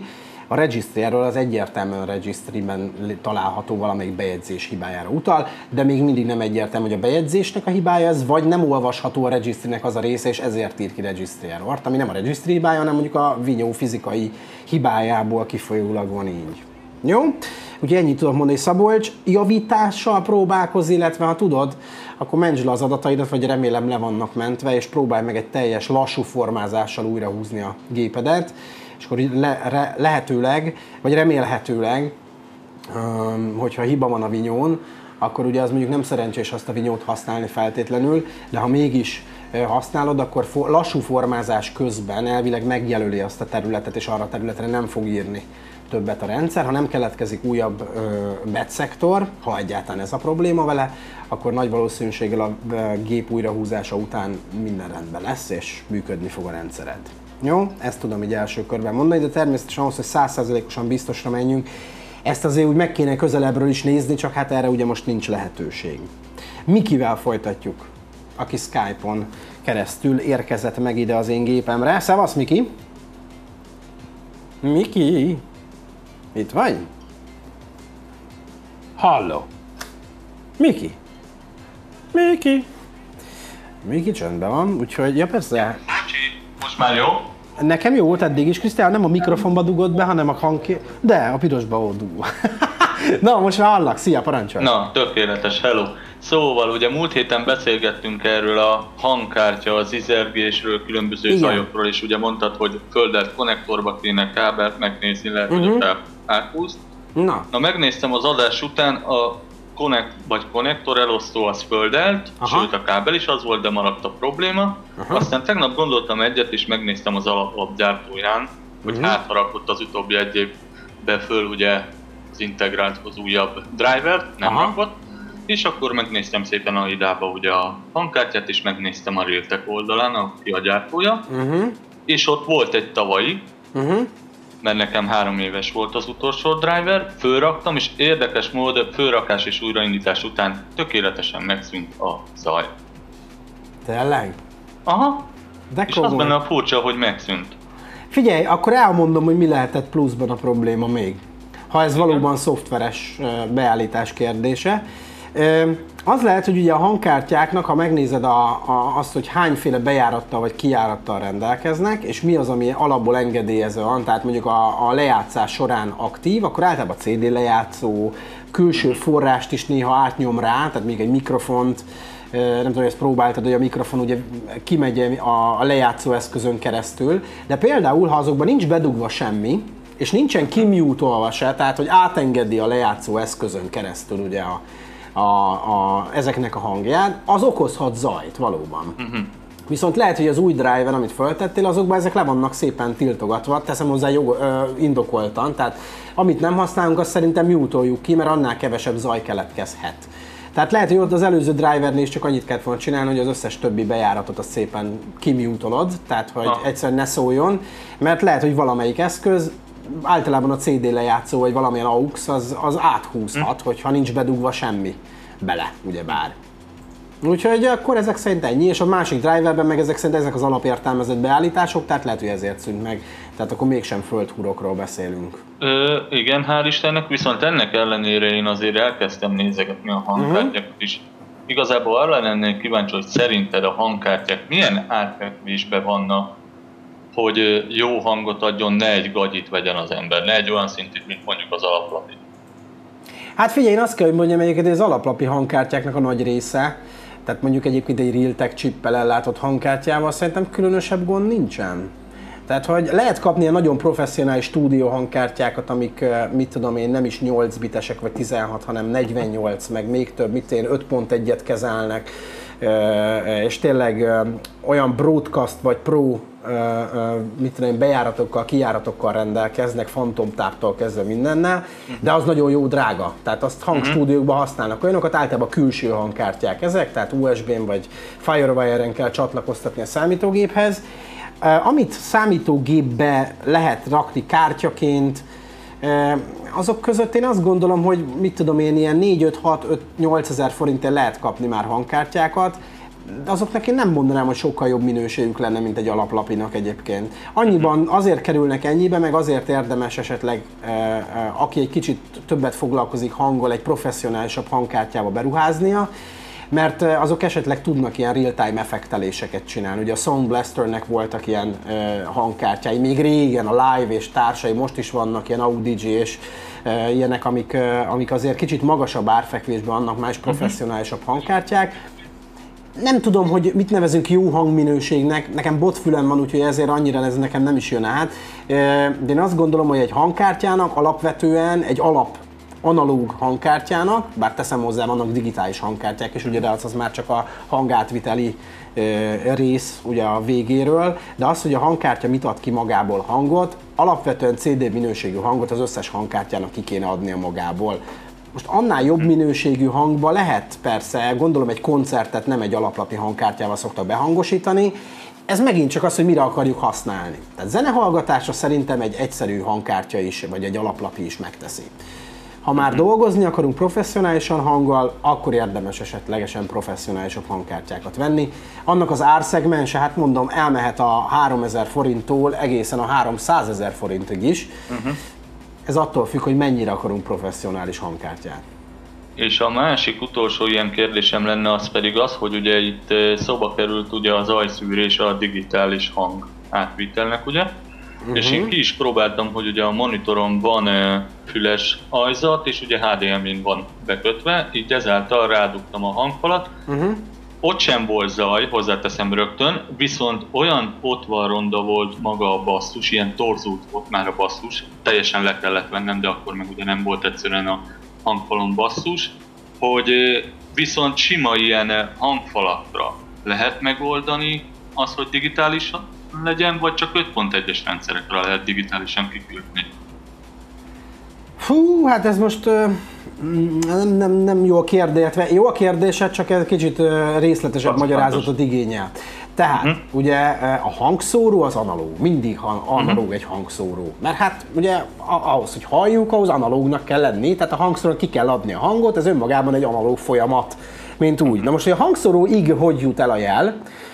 A: A registry erről az egyértelműen a registryben található valamelyik bejegyzés hibájára utal, de még mindig nem egyértelmű, hogy a bejegyzésnek a hibája ez, vagy nem olvasható a registrynek az a része, és ezért ír ki registry errort, ami nem a registry hibája, hanem mondjuk a vinyó fizikai hibájából kifolyólag van így. Jó? Úgyhogy ennyit tudok mondani, Szabolcs, javítással próbálkozz, illetve ha tudod, akkor mentsd le az adataidat, vagy remélem le vannak mentve, és próbálj meg egy teljes lassú formázással újra húzni a gépedet, és akkor le, re, lehetőleg, vagy remélhetőleg, hogyha hiba van a vinyón, akkor ugye az mondjuk nem szerencsés azt a vinyót használni feltétlenül, de ha mégis használod, akkor for, lassú formázás közben elvileg megjelöli azt a területet, és arra a területre nem fog írni többet a rendszer. Ha nem keletkezik újabb betszektor, ha egyáltalán ez a probléma vele, akkor nagy valószínűséggel a gép újrahúzása után minden rendben lesz, és működni fog a rendszered. Jó? Ezt tudom így első körben mondani, de természetesen ahhoz, hogy száz százalékosan biztosra menjünk, ezt azért úgy meg kéne közelebbről is nézni, csak hát erre ugye most nincs lehetőség. Mikivel folytatjuk, aki Skype-on keresztül érkezett meg ide az én gépemre. Szevasz, Miki! Miki! Itt vagy? Halló! Miki! Miki! Miki csöndben van, úgyhogy, ja persze.
B: Bocsi, most már jó?
A: Nekem jó volt eddig is, Krisztián, nem a mikrofonba dugott be, hanem a hangké... De, a pirosba volt dugva. Na, most már hallak, szia, parancsolj!
B: Na, tökéletes, hello! Szóval ugye múlt héten beszélgettünk erről a hangkártya, az izergésről, különböző
A: Igen.
B: zajokról, és ugye mondtad, hogy földelt konnektorba kéne kábelt megnézni, lehet, uh-huh. hogy áthúzt.
A: Na.
B: Na, megnéztem az adás után, a konnekt, vagy konnektor elosztó az földelt,
A: Aha.
B: sőt a kábel is az volt, de maradt a probléma.
A: Aha.
B: Aztán tegnap gondoltam egyet, és megnéztem az alaplapgyártóján, hogy
A: Uh-huh.
B: hát rakott az utóbbi egy évbe föl ugye az integrálthoz újabb drivert, nem
A: Aha.
B: rakott. És akkor megnéztem szépen a idába ugye a hangkártyát, és megnéztem a Realtek oldalán, aki a gyártója.
A: Uh-huh.
B: És ott volt egy tavalyi,
A: Uh-huh.
B: mert nekem három éves volt az utolsó driver, fölraktam, és érdekes módon fölrakás és újraindítás után tökéletesen megszűnt a zaj.
A: Tényleg?
B: Aha,
A: De
B: és az benne a furcsa, hogy megszűnt.
A: Figyelj, akkor elmondom, hogy mi lehetett pluszban a probléma még. Ha ez valóban szoftveres beállítás kérdése. Az lehet, hogy ugye a hangkártyáknak, ha megnézed a, a, azt, hogy hányféle bejárattal vagy kijárattal rendelkeznek, és mi az, ami alapból engedélyező van, tehát mondjuk a, a lejátszás során aktív, akkor általában cé dé lejátszó, külső forrást is néha átnyom rá, tehát még egy mikrofont, nem tudom, hogy ezt próbáltad, hogy a mikrofon ugye kimegy a, a lejátszó eszközön keresztül, de például, ha azokban nincs bedugva semmi, és nincsen kimute-olva se, tehát hogy átengedi a lejátszó eszközön keresztül ugye a A, a, ezeknek a hangját, az okozhat zajt valóban. Uh-huh. Viszont lehet, hogy az új driver, amit föltettél, azokban ezek le vannak szépen tiltogatva, teszem hozzá jog, ö, indokoltan, tehát amit nem használunk, azt szerintem mute-oljuk ki, mert annál kevesebb zaj keletkezhet. Tehát lehet, hogy ott az előző drivernél is csak annyit kellett volna csinálni, hogy az összes többi bejáratot azt szépen kimute-olod, tehát hogy ah. egyszerűen ne szóljon, mert lehet, hogy valamelyik eszköz, általában a cé dé lejátszó vagy valamilyen á u iksz az, az áthúzhat, hm. hogyha nincs bedugva semmi bele, ugyebár. Úgyhogy akkor ezek szerint ennyi, és a másik driverben meg ezek szerint ezek az alapértelmezett beállítások, tehát lehet, hogy ezért szűnt meg, tehát akkor mégsem földhurokról beszélünk.
B: Ö, igen, hál' Istennek, viszont ennek ellenére én azért elkezdtem nézegetni a hangkártyákat uh-huh. is. Igazából arra lennék kíváncsi, hogy szerinted a hangkártyák milyen árfekvésben vannak, hogy jó hangot adjon, ne egy gagyit vegyen az ember, ne egy olyan szintűt, mint mondjuk az alaplapi.
A: Hát figyelj, én azt kell, hogy mondjam egyébként, hogy az alaplapi hangkártyáknak a nagy része, tehát mondjuk egyébként egy Realtek chippel ellátott hangkártyával szerintem különösebb gond nincsen. Tehát, hogy lehet kapni a nagyon professzionális stúdió hangkártyákat, amik, mit tudom én, nem is nyolc bitesek vagy tizenhat, hanem negyvennyolc, meg még több, mit én öt pont egyet kezelnek, és tényleg olyan broadcast vagy pro mit tudom én, bejáratokkal, kijáratokkal rendelkeznek, fantomtáptól kezdve mindennel, de az nagyon jó drága. Tehát azt hangstúdiókban használnak olyanokat, általában külső hangkártyák ezek, tehát u es bén vagy Firewire-en kell csatlakoztatni a számítógéphez. Amit számítógépbe lehet rakni kártyaként, azok között én azt gondolom, hogy mit tudom én, ilyen négy öt hat öt nyolc ezer forintért lehet kapni már hangkártyákat. azoknak én nem mondanám, hogy sokkal jobb minőségük lenne, mint egy alaplapinak egyébként. Annyiban azért kerülnek ennyibe, meg azért érdemes esetleg, aki egy kicsit többet foglalkozik hanggal, egy professzionálisabb hangkártyába beruháznia, mert azok esetleg tudnak ilyen real-time effekteléseket csinálni. Ugye a Sound Blasternek voltak ilyen uh, hangkártyái, még régen a Live és társai, most is vannak ilyen Audigi és uh, ilyenek, amik, uh, amik azért kicsit magasabb árfekvésben vannak, más professzionálisabb hangkártyák. Nem tudom, hogy mit nevezünk jó hangminőségnek, nekem botfülem van, úgyhogy ezért annyira ez nekem nem is jön át. De én azt gondolom, hogy egy hangkártyának alapvetően egy alap analóg hangkártyának, bár teszem hozzá, vannak digitális hangkártyák is, ugye, de az, az már csak a hangátviteli e, rész ugye a végéről, de az, hogy a hangkártya mit ad ki magából hangot, alapvetően cé dé minőségű hangot az összes hangkártyának ki kéne adnia magából. Most annál jobb minőségű hangba lehet persze, gondolom egy koncertet nem egy alaplapi hangkártyával szoktak behangosítani, ez megint csak az, hogy mire akarjuk használni. Tehát zenehallgatásra szerintem egy egyszerű hangkártya is, vagy egy alaplapi is megteszi. Ha már dolgozni akarunk professzionálisan hanggal, akkor érdemes esetlegesen professzionálisabb hangkártyákat venni. Annak az árszegmense, hát mondom, elmehet a háromezer forinttól egészen a háromszázezer forintig is. Uh-huh. Ez attól függ, hogy mennyire akarunk professzionális hangkártyát.
B: És a másik utolsó ilyen kérdésem lenne az pedig az, hogy ugye itt szóba került ugye az zajszűrés a digitális hang átvitelnek, ugye? Uh-huh. És én ki is próbáltam, hogy ugye a monitoron van uh, füles ajzat, és ugye há dé em en van bekötve, így ezáltal rádugtam a hangfalat. Uh-huh. Ott sem volt zaj, hozzáteszem rögtön, viszont olyan ott van ronda volt maga a basszus, ilyen torzult volt már a basszus, teljesen le kellett vennem, de akkor meg ugye nem volt egyszerűen a hangfalon basszus, hogy uh, viszont sima ilyen hangfalatra lehet megoldani az, hogy digitálisan legyen, vagy csak öt pont egyes rendszerekre lehet digitálisan kiküldni?
A: Fú, hát ez most uh, nem, nem, nem jó a kérdés, jó a kérdés, csak ez kicsit uh, részletesebb Azt magyarázatot fontos. igényel. Tehát uh-huh. ugye a hangszóró az analóg, mindig analóg uh-huh. egy hangszóró. Mert hát ugye ahhoz, hogy halljuk, ahhoz analógnak kell lenni, tehát a hangszórónak ki kell adni a hangot, ez önmagában egy analóg folyamat, mint úgy. Na most, hogy a hangszóróig hogy jut el a jel,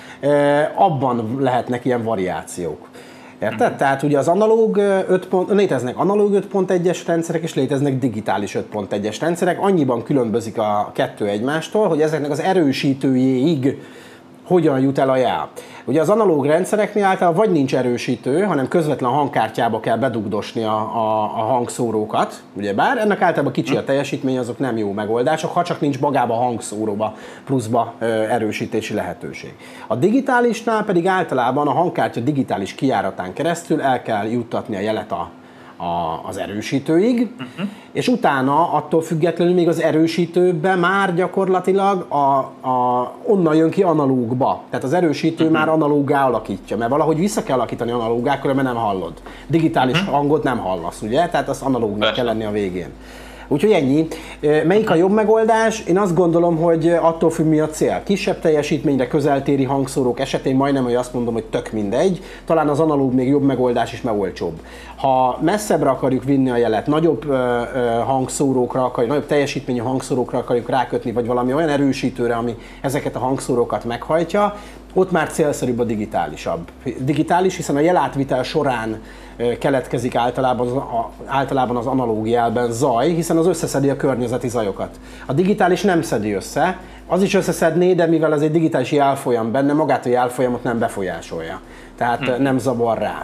A: abban lehetnek ilyen variációk. Érted? Mm. Tehát ugye az analóg öt pont, léteznek analóg öt pont egyes rendszerek és léteznek digitális öt pont egyes rendszerek. Annyiban különbözik a kettő egymástól, hogy ezeknek az erősítőjéig hogyan jut el a jel. Ugye az analóg rendszereknél általában vagy nincs erősítő, hanem közvetlen a hangkártyába kell bedugdosni a, a, a hangszórókat, ugyebár ennek általában kicsi a teljesítmény, azok nem jó megoldások, ha csak nincs magába a hangszóróba pluszba ö, erősítési lehetőség. A digitálisnál pedig általában a hangkártya digitális kijáratán keresztül el kell juttatni a jelet a A, az erősítőig, uh-huh. és utána attól függetlenül még az erősítőbe már gyakorlatilag a, a, onnan jön ki analógba. Tehát az erősítő uh-huh. már analóggá alakítja, mert valahogy vissza kell alakítani analóggá, különben nem hallod. Digitális uh-huh. hangot nem hallasz, ugye? Tehát az analógnak kell lenni a végén. Úgyhogy ennyi. Melyik a jobb megoldás? Én azt gondolom, hogy attól függ, mi a cél. Kisebb teljesítményre közeltéri hangszórók esetén majdnem, hogy azt mondom, hogy tök mindegy. Talán az analóg még jobb megoldás is, mert olcsóbb. Ha messzebbre akarjuk vinni a jelet, nagyobb hangszórókra akarjuk, nagyobb teljesítményű hangszórókra akarjuk rákötni, vagy valami olyan erősítőre, ami ezeket a hangszórókat meghajtja, ott már célszerűbb a digitálisabb. Digitális, hiszen a jelátvitel során keletkezik általában az, a, általában az analóg jelben zaj, hiszen az összeszedi a környezeti zajokat. A digitális nem szedi össze, az is összeszedné, de mivel ez egy digitális jelfolyam benne, magát a jelfolyamot nem befolyásolja. Tehát hmm. nem zavar rá.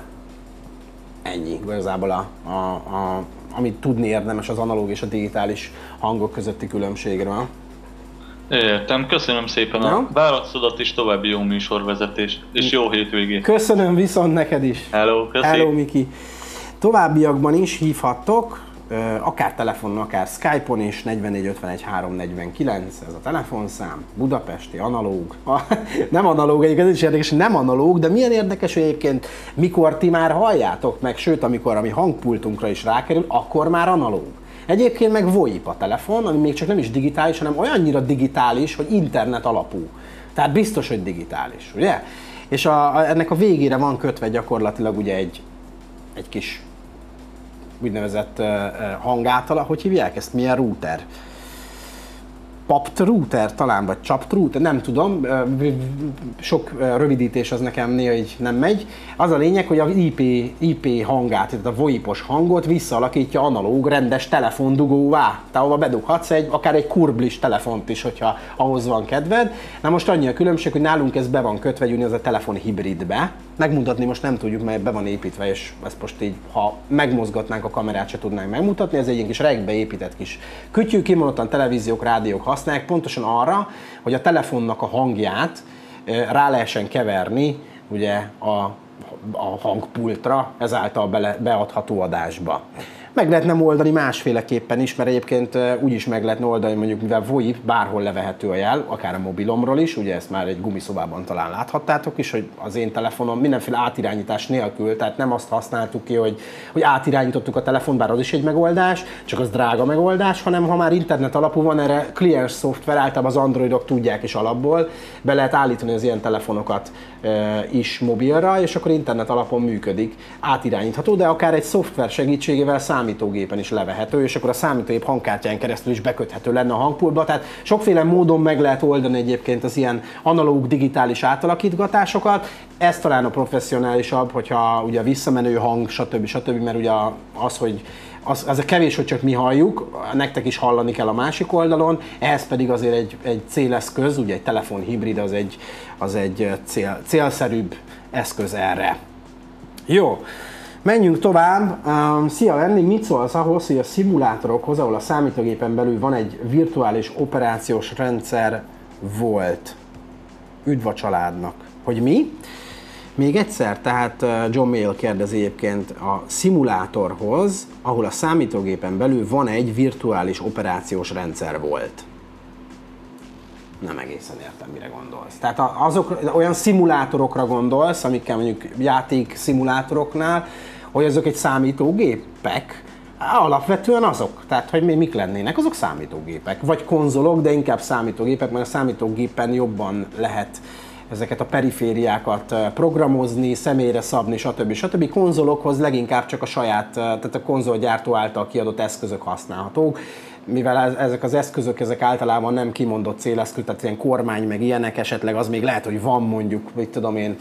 A: Ennyi igazából, a, a, a, amit tudni érdemes az analóg és a digitális hangok közötti különbségről.
B: Értem, köszönöm szépen a válaszodat és további jó műsorvezetést, és jó hétvégét.
A: Köszönöm viszont neked is.
B: Hello, köszi.
A: Hello, Miki. Továbbiakban is hívhattok, akár telefonon, akár Skype-on is, negyvennégy ötvenegy három negyvenkilenc, ez a telefonszám, budapesti, analóg. Nem analóg, egyébként ez is érdekes, nem analóg, de milyen érdekes, hogy egyébként mikor ti már halljátok meg, sőt, amikor a mi hangpultunkra is rákerül, akkor már analóg. Egyébként meg VoIP a telefon, ami még csak nem is digitális, hanem olyannyira digitális, hogy internet alapú. Tehát biztos, hogy digitális, ugye? És a, a, ennek a végére van kötve gyakorlatilag ugye egy, egy kis úgynevezett uh, hangátala, hogy hívják ezt? Milyen router? papt router talán, vagy chapt router, nem tudom, sok rövidítés az nekem néha így nem megy. Az a lényeg, hogy az I P, I P hangát, tehát a VoIP-os hangot visszaalakítja analóg, rendes telefondugóvá. Tehát ahova bedughatsz egy, akár egy kurblis telefont is, hogyha ahhoz van kedved. Na most annyi a különbség, hogy nálunk ez be van kötve egy úgynevezett telefon hibridbe. Megmutatni most nem tudjuk, mert be van építve, és ezt most így, ha megmozgatnánk a kamerát, se tudnánk megmutatni. Ez egy ilyen kis regbe épített kis kütyű, kimondottan televíziók, rádiók használják, pontosan arra, hogy a telefonnak a hangját rá lehessen keverni ugye a, a hangpultra, ezáltal bele, beadható adásba. Meg lehetne oldani másféleképpen is, mert egyébként úgy is meg lehetne oldani, mondjuk mivel VoIP bárhol levehető a jel, akár a mobilomról is, ugye ezt már egy gumiszobában talán láthattátok is, hogy az én telefonom mindenféle átirányítás nélkül, tehát nem azt használtuk ki, hogy, hogy átirányítottuk a telefon, bár az is egy megoldás, csak az drága megoldás, hanem ha már internet alapú van, erre client szoftver, általában az androidok tudják is alapból, be lehet állítani az ilyen telefonokat e, is mobilra, és akkor internet alapon működik, átirányítható, de akár egy szoftver segítségével számítógépen is levehető, és akkor a számítógép hangkártyán keresztül is beköthető lenne a hangpultba, tehát sokféle módon meg lehet oldani egyébként az ilyen analóg digitális átalakítgatásokat. Ez talán a professzionálisabb, hogyha ugye a visszamenő hang, stb. stb., mert ugye az, hogy az, az a kevés, hogy csak mi halljuk, nektek is hallani kell a másik oldalon, ehhez pedig azért egy, egy céleszköz, ugye egy telefon hibrid, az egy, az egy cél, célszerűbb eszköz erre. Jó. Menjünk tovább. Um, szia Venni, mit szólsz ahhoz, hogy a szimulátorokhoz, ahol a számítógépen belül van egy virtuális operációs rendszer volt? Üdv a családnak. Hogy mi? Még egyszer, tehát John Mayle kérdezi egyébként a szimulátorhoz, ahol a számítógépen belül van egy virtuális operációs rendszer volt. Nem egészen értem, mire gondolsz. Tehát azok, olyan szimulátorokra gondolsz, amikkel mondjuk játék szimulátoroknál, hogy azok egy számítógépek, alapvetően azok. Tehát, hogy mi, mik lennének, azok számítógépek. Vagy konzolok, de inkább számítógépek, mert a számítógépen jobban lehet ezeket a perifériákat programozni, személyre szabni, stb. stb. Konzolokhoz leginkább csak a saját, tehát a konzolgyártó által kiadott eszközök használhatók, mivel ezek az eszközök, ezek általában nem kimondott céleszköz, tehát ilyen kormány meg ilyenek, esetleg az még lehet, hogy van mondjuk, mit tudom én,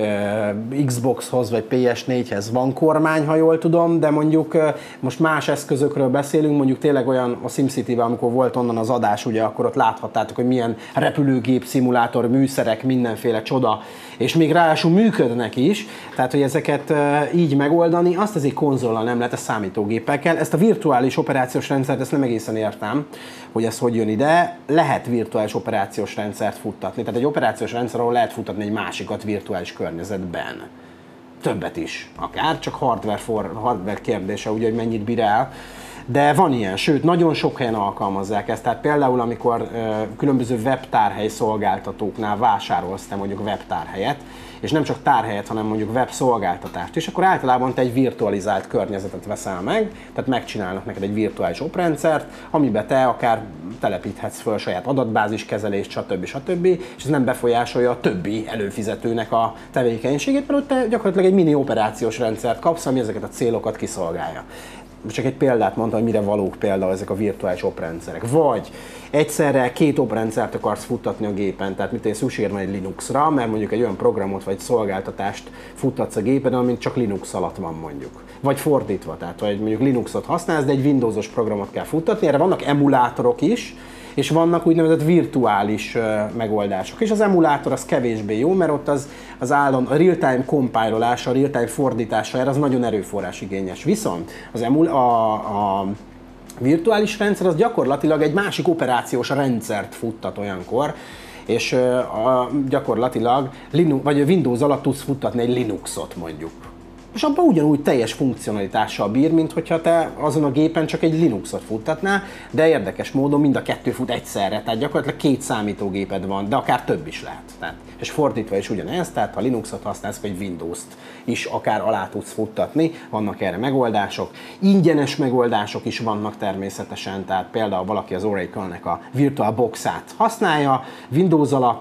A: Xboxhoz vagy P S négyhez van kormány, ha jól tudom, de mondjuk most más eszközökről beszélünk, mondjuk tényleg olyan a SimCity-ben, amikor volt onnan az adás, ugye akkor ott láthattátok, hogy milyen repülőgép, szimulátor, műszerek, mindenféle csoda, és még ráadásul működnek is, tehát hogy ezeket így megoldani, azt azért konzollal nem lehet, ez számítógépekkel. Ezt a virtuális operációs rendszert, ezt nem egészen értem, hogy ez hogy jön ide. Lehet virtuális operációs rendszert futtatni, tehát egy operációs rendszer, ahol lehet futtatni egy másikat virtuális környezetben. Többet is, akár, csak hardware, for, hardware kérdése, ugye, hogy mennyit bír el. De van ilyen, sőt, nagyon sok helyen alkalmazzák ezt. Tehát például, amikor ö, különböző webtárhely szolgáltatóknál vásárolsz te mondjuk webtárhelyet, és nem csak tárhelyet, hanem mondjuk webszolgáltatást, és akkor általában te egy virtualizált környezetet veszel meg, tehát megcsinálnak neked egy virtuális oprendszert, amiben te akár telepíthetsz föl saját adatbáziskezelést, stb. stb. És ez nem befolyásolja a többi előfizetőnek a tevékenységét, mert ott te gyakorlatilag egy mini operációs rendszert kapsz, ami ezeket a célokat kiszolgálja. Csak egy példát mondtam, hogy mire valók például ezek a virtuális oprendszerek. Vagy egyszerre két oprendszert akarsz futtatni a gépen, tehát mit én szükséged van egy Linuxra, mert mondjuk egy olyan programot vagy szolgáltatást futtatsz a gépen, amint csak Linux alatt van mondjuk. Vagy fordítva, tehát vagy mondjuk Linuxot használsz, de egy Windowsos programot kell futtatni, erre vannak emulátorok is, és vannak úgynevezett virtuális uh, megoldások. És az emulátor az kevésbé jó, mert ott az, az állandó a real-time compile-olása, a real-time fordítása, erre az nagyon erőforrás igényes. Viszont az emul, a, a virtuális rendszer az gyakorlatilag egy másik operációs rendszert futtat olyankor, és uh, a, gyakorlatilag Linux, vagy Windows alatt tudsz futtatni egy Linuxot mondjuk. És abban ugyanúgy teljes funkcionalitással bír, mint hogyha te azon a gépen csak egy Linuxot futtatnál, de érdekes módon mind a kettő fut egyszerre, tehát gyakorlatilag két számítógéped van, de akár több is lehet. Tehát, és fordítva is ugyanez, tehát ha Linuxot használsz, vagy Windows-t is akár alá tudsz futtatni, vannak erre megoldások. Ingyenes megoldások is vannak természetesen, tehát például valaki az Oracle-nek a VirtualBox-át használja, Windows alatt,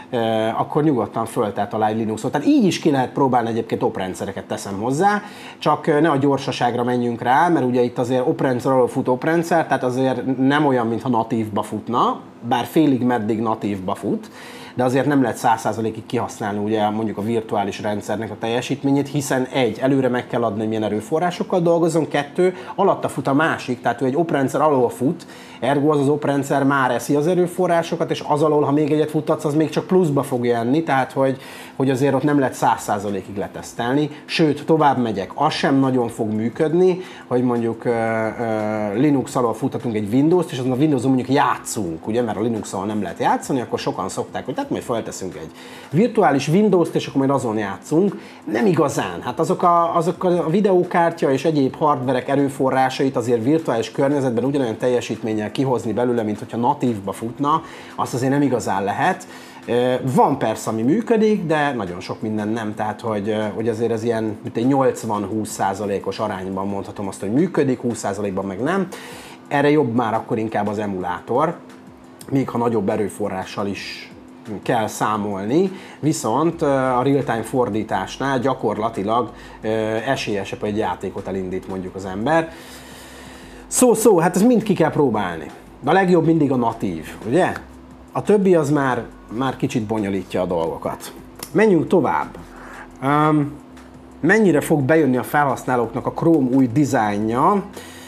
A: akkor nyugodtan föltelt alá egy Linuxot. Tehát így is ki lehet próbálni, egyébként oprendszereket teszem hozzá, csak ne a gyorsaságra menjünk rá, mert ugye itt azért oprendszer alól fut oprendszer, tehát azért nem olyan, mintha natívba futna, bár félig meddig natívba fut, de azért nem lehet száz százalékig kihasználni ugye mondjuk a virtuális rendszernek a teljesítményét, hiszen egy, előre meg kell adni, hogy milyen erőforrásokkal dolgozzon, kettő, alatta fut a másik, tehát ő egy oprendszer alól fut, ergo az az oprendszer már eszi az erőforrásokat, és az alól, ha még egyet futtatsz, az még csak pluszba fog jönni, tehát hogy, hogy azért ott nem lehet száz százalékig letesztelni, sőt, tovább megyek, az sem nagyon fog működni, hogy mondjuk uh, uh, Linux alól futtatunk egy Windows-t, és azon a Windows-on mondjuk játszunk, ugye, mert a Linux-on nem lehet játszani, akkor sokan szokták, hogy tehát majd felteszünk egy virtuális Windows-t, és akkor majd azon játszunk. Nem igazán, hát azok a, azok a videókártya és egyéb hardverek erőforrásait azért virtuális környezetben ugyanolyan teljesítménnyel kihozni belőle, mint hogyha natívba futna, azt azért nem igazán lehet. Van persze, ami működik, de nagyon sok minden nem, tehát hogy, hogy azért ez ilyen mint egy nyolcvan-húsz százalékos arányban mondhatom azt, hogy működik, húsz százalékban meg nem. Erre jobb már akkor inkább az emulátor, még ha nagyobb erőforrással is kell számolni, viszont a real-time fordításnál gyakorlatilag esélyesebb, hogy egy játékot elindít mondjuk az ember. Szó-szó, hát ez mind ki kell próbálni. De a legjobb mindig a natív, ugye? A többi az már, már kicsit bonyolítja a dolgokat. Menjünk tovább. Um, mennyire fog bejönni a felhasználóknak a Chrome új dizájnja,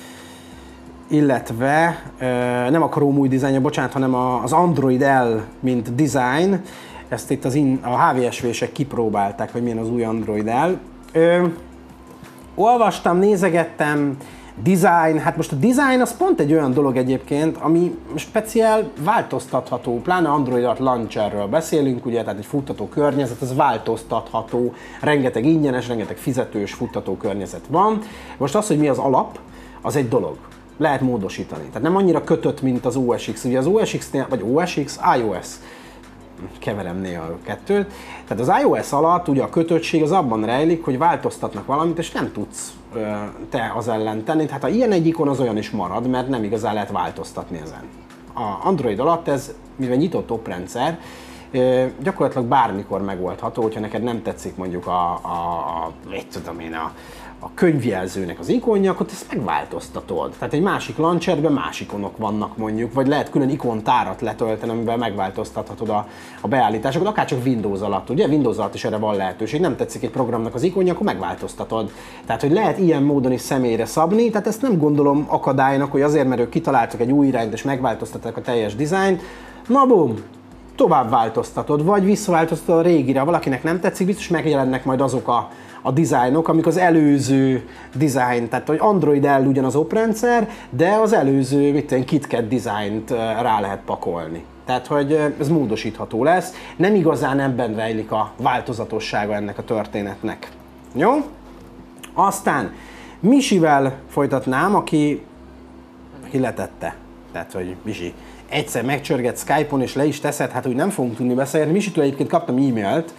A: illetve nem a Chrome új dizájnja, bocsánat, hanem az Android L, mint design. Ezt itt az in, a há vé es vé-sek kipróbálták, hogy milyen az új Android L. Ö, olvastam, nézegettem, design, hát most a design az pont egy olyan dolog egyébként, ami speciál változtatható, pláne Android Launcherről beszélünk, ugye, tehát egy futtató környezet, az változtatható, rengeteg ingyenes, rengeteg fizetős futtató környezet van. Most az, hogy mi az alap, az egy dolog. Lehet módosítani. Tehát nem annyira kötött, mint az o es iksz. Ugye az o es iksz-nél, vagy o es iksz, iOS. Keverem néha a kettőt. Tehát az iOS alatt ugye a kötöttség az abban rejlik, hogy változtatnak valamit, és nem tudsz ö, te az ellen tenni. Tehát ha ilyen egy ikon, az olyan is marad, mert nem igazán lehet változtatni ezen. A Android alatt ez, mivel nyitott oprendszer, ö, gyakorlatilag bármikor megoldható, hogyha neked nem tetszik mondjuk a, a, a mit tudom én, a a könyvjelzőnek az ikonja, akkor ezt megváltoztatod. Tehát egy másik launcherben más ikonok vannak mondjuk, vagy lehet külön ikontárat letölteni, amiben megváltoztathatod a, a beállításokat, akár csak Windows alatt. Ugye Windows alatt is erre van lehetőség, nem tetszik egy programnak az ikonja, akkor megváltoztatod. Tehát, hogy lehet ilyen módon is személyre szabni, tehát ezt nem gondolom akadálynak, hogy azért, mert ők kitaláltak egy új irányt és megváltoztatták a teljes dizájnt. Na bum! Tovább változtatod, vagy visszaváltoztatod a régire. Ha valakinek nem tetszik, biztos megjelennek majd azok a a dizájnok, amik az előző dizájn, tehát hogy Android L ugyan az oprendszer, de az előző, mit tudom, KitKat dizájnt rá lehet pakolni. Tehát, hogy ez módosítható lesz. Nem igazán ebben rejlik a változatossága ennek a történetnek. Jó? Aztán Misivel folytatnám, aki, aki letette. Tehát, hogy Misi, egyszer megcsörget Skype-on és le is teszed, hát úgy nem fogunk tudni beszélni. Misitől egyébként kaptam e-mailt,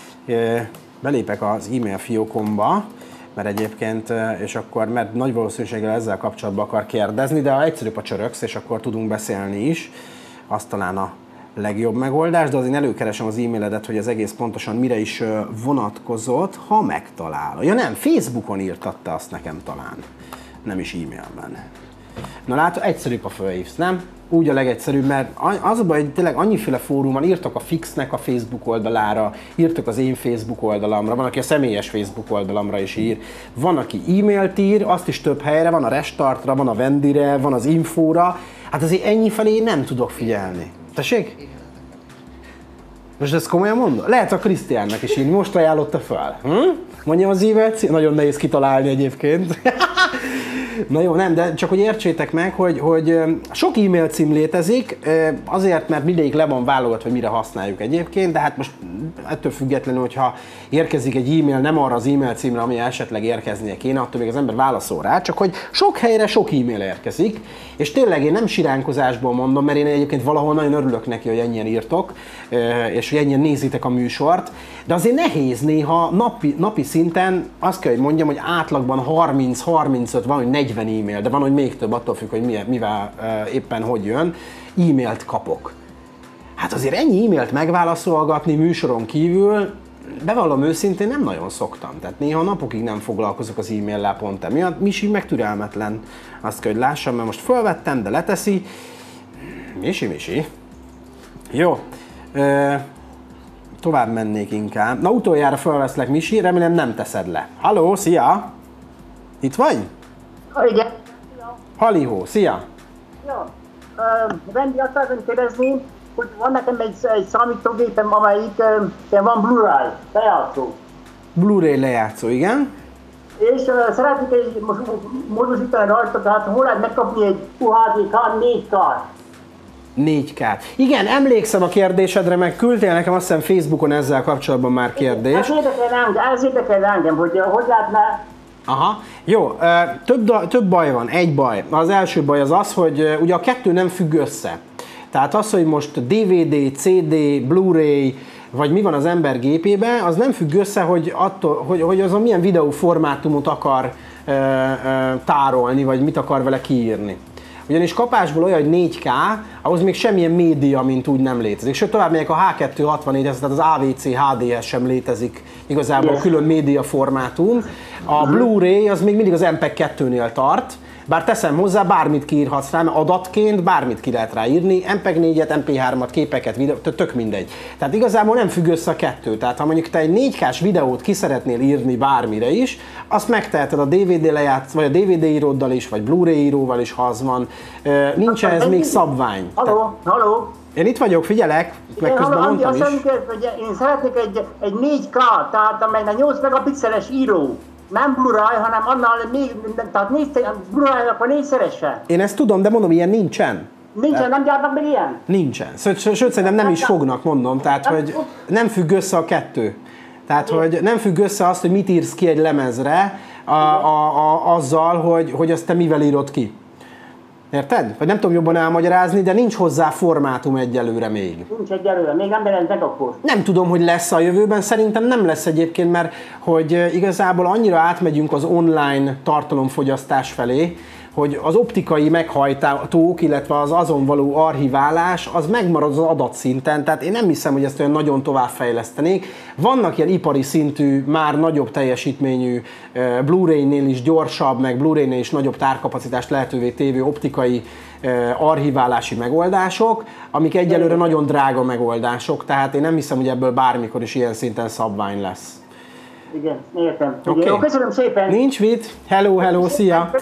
A: belépek az e-mail fiókomba, mert egyébként, és akkor, mert nagy valószínűséggel ezzel kapcsolatban akar kérdezni, de ha egyszerűbb a csöröksz, és akkor tudunk beszélni is, az talán a legjobb megoldás, de azért előkeresem az e-mailedet, hogy az egész pontosan mire is vonatkozott, ha megtalálom. Ja nem, Facebookon írtatta azt nekem talán, nem is e-mailben. Na látod, egyszerűbb, ha fölhívsz, nem? Úgy a legegyszerűbb, mert az a baj, hogy tényleg annyiféle fórumon írtak a Fixnek a Facebook oldalára, írtak az én Facebook oldalamra, van, aki a személyes Facebook oldalamra is ír, van, aki e-mailt ír, azt is több helyre, van a Restartra, van a Vendire, van az Infóra, hát azért ennyi felé nem tudok figyelni. Tessék? Most ezt komolyan mondom? Lehet a Krisztiánnak is írni, most ajánlotta fel. Hm? Mondjam az e-mailt, nagyon nehéz kitalálni egyébként. Na jó, nem, de csak hogy értsétek meg, hogy, hogy sok e-mail cím létezik, azért, mert mindegyik le van válogatva, hogy mire használjuk egyébként, de hát most ettől függetlenül, hogyha érkezik egy e-mail nem arra az e-mail címre, ami esetleg érkeznie kéne, attól még az ember válaszol rá, csak hogy sok helyre sok e-mail érkezik, és tényleg én nem siránkozásból mondom, mert én egyébként valahol nagyon örülök neki, hogy ennyien írtok, és hogy ennyien nézitek a műsort, de azért nehéz néha napi, napi szinten, azt kell, hogy mondjam, hogy átlagban harminc-harmincöt, van, hogy negyven e-mail, de van, hogy még több, attól függ, hogy mivel, mivel éppen hogy jön, e-mailt kapok. Hát azért ennyi e-mailt megválaszolgatni műsoron kívül, bevallom őszintén, nem nagyon szoktam. Tehát néha napokig nem foglalkozok az e-maillel pont emiatt. Misi meg türelmetlen. Azt kell, hogy lássam, mert most felvettem, de leteszi. Misi, Misi. Jó. Ö, tovább mennék inkább. Na, utoljára felveszlek, Misi, remélem nem teszed le. Halló, szia! Itt vagy?
C: Igen.
A: Halihó, szia!
C: Jó. Uh, Vendi, azt akarom kérdezni, hogy van nekem egy, egy számítógépem, amelyik uh, van Blu-ray lejátszó.
A: Blu-ray lejátszó, igen.
C: És uh, szeretnék egy most módosítani rajta, tehát hol lehet megkapni egy u há dé ká négy ká-t.
A: négy ká-t. Igen, emlékszem a kérdésedre, meg küldtél nekem azt hiszem Facebookon ezzel kapcsolatban már kérdést.
C: Ez érdekel engem, ez érdekel engem, hogy uh, hogy lehetne.
A: Aha, jó, több, több baj van, egy baj. Az első baj az az, hogy ugye a kettő nem függ össze. Tehát az, hogy most dé vé dé, cé dé, Blu-ray, vagy mi van az ember gépében, az nem függ össze, hogy, attól, hogy, hogy az a milyen videóformátumot akar e, e, tárolni, vagy mit akar vele kiírni. Ugyanis kapásból olyan, hogy négy ká, ahhoz még semmilyen média, mint úgy nem létezik. Sőt, tovább megyek a há kettőszázhatvannégyhez, tehát az á vé cé há dé es sem létezik igazából yes. Külön média formátum. A Blu-ray az még mindig az em pé kettőnél tart, bár teszem hozzá, bármit kiírhatsz rá, mert adatként bármit ki lehet rá írni, em pé négyet, em pé hármat, képeket, videót, tök mindegy. Tehát igazából nem függ össze a kettő. Tehát ha mondjuk te egy négy ká-s videót ki szeretnél írni bármire is, azt megteheted a dé vé dé lejátsz, vagy a dé vé dé íróddal is, vagy Blu-ray íróval is, ha az van. Nincs ez még szabvány.
C: Halló, halló.
A: Én itt vagyok, figyelek, meg közben mondtam is.
C: Azt mondjuk, hogy én szeretnék egy, egy négy ká, tehát amelynek nyolc megapixeles író. Nem Blu-ray, hanem annál még, tehát négy, Blu-ray-nak a négyszerese.
A: Én ezt tudom, de mondom, ilyen nincsen.
C: Nincsen, nem gyártnak még ilyen?
A: Nincsen. Sőt, sőt szerintem nem is fognak, mondom, tehát hogy nem függ össze a kettő. Tehát, hogy nem függ össze azt, hogy mit írsz ki egy lemezre, a, a, a, azzal, hogy, hogy azt te mivel írod ki. Érted? Vagy nem tudom jobban elmagyarázni, de nincs hozzá formátum egyelőre még.
C: Nincs egyelőre, még nem jelent meg akkor.
A: Nem tudom, hogy lesz a jövőben, szerintem nem lesz egyébként, mert hogy igazából annyira átmegyünk az online tartalomfogyasztás felé, hogy az optikai meghajtók, illetve az azon való archiválás, az megmarad az adatszinten, tehát én nem hiszem, hogy ezt olyan nagyon továbbfejlesztenék. Vannak ilyen ipari szintű, már nagyobb teljesítményű, Blu-ray-nél is gyorsabb, meg Blu-ray-nél is nagyobb tárkapacitást lehetővé tévő optikai archiválási megoldások, amik egyelőre nagyon drága megoldások, tehát én nem hiszem, hogy ebből bármikor is ilyen szinten szabvány lesz.
C: Igen, értem.
A: Okay.
C: Jó, köszönöm szépen!
A: Nincs mit! Hello, hello, szia!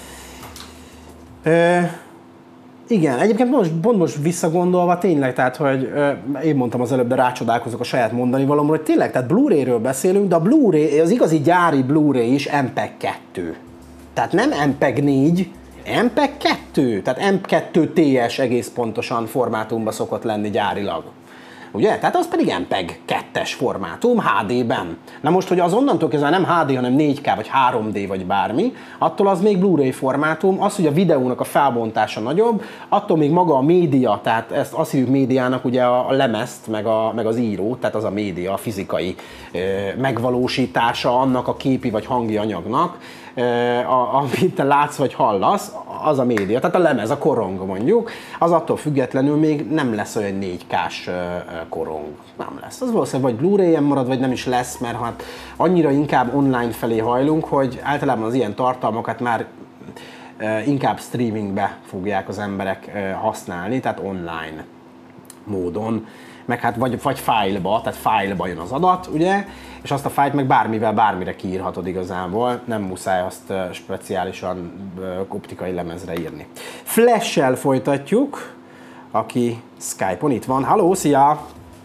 A: Uh, igen, egyébként most, pont most visszagondolva tényleg, tehát, hogy uh, én mondtam az előbb, de rácsodálkozok a saját mondani valóban, hogy tényleg, tehát Blu-ray-ről beszélünk, de a Blu-ray, az igazi gyári Blu-ray is em pé kettő. Tehát nem em pé négy, em pé kettő, tehát em kettő té es egész pontosan formátumban szokott lenni gyárilag. Ugye? Tehát az pedig em pé kettes formátum, há dé-ben. Na most, hogy az onnantól kezdve nem há dé, hanem négy ká vagy három dé vagy bármi, attól az még Blu-ray formátum, az, hogy a videónak a felbontása nagyobb, attól még maga a média, tehát ezt azt hívjuk médiának ugye a, a lemezt, meg, a, meg az író, tehát az a média, a fizikai ö, megvalósítása annak a képi vagy hangi anyagnak, A, amit te látsz vagy hallasz, az a média, tehát a lemez, a korong mondjuk, az attól függetlenül még nem lesz olyan négy ká-s korong, nem lesz. Az valószínűleg vagy Blu-ray-en marad, vagy nem is lesz, mert hát annyira inkább online felé hajlunk, hogy általában az ilyen tartalmakat már inkább streamingbe fogják az emberek használni, tehát online módon, meg hát vagy, vagy fájlba, tehát fájlba jön az adat, ugye, és azt a fájlt meg bármivel, bármire kiírhatod igazából, nem muszáj azt uh, speciálisan uh, optikai lemezre írni. Flash-sel folytatjuk, aki Skype-on itt van. Halló, szia!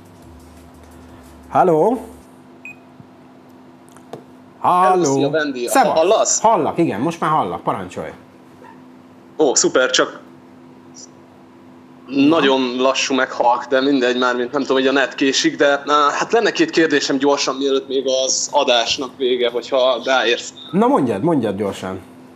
A: Halló! Halló!
D: Szia, Vendi!
A: Szevasz.
D: Hallasz?
A: Hallak, igen, most már hallak, parancsolj!
D: Ó, szuper, csak nagyon lassú meg halk, de mindegy már, mint nem tudom, hogy a net késik, de na, hát lenne két kérdésem gyorsan, mielőtt még az adásnak vége, hogyha ráérsz.
A: Na mondjad, mondjad gyorsan.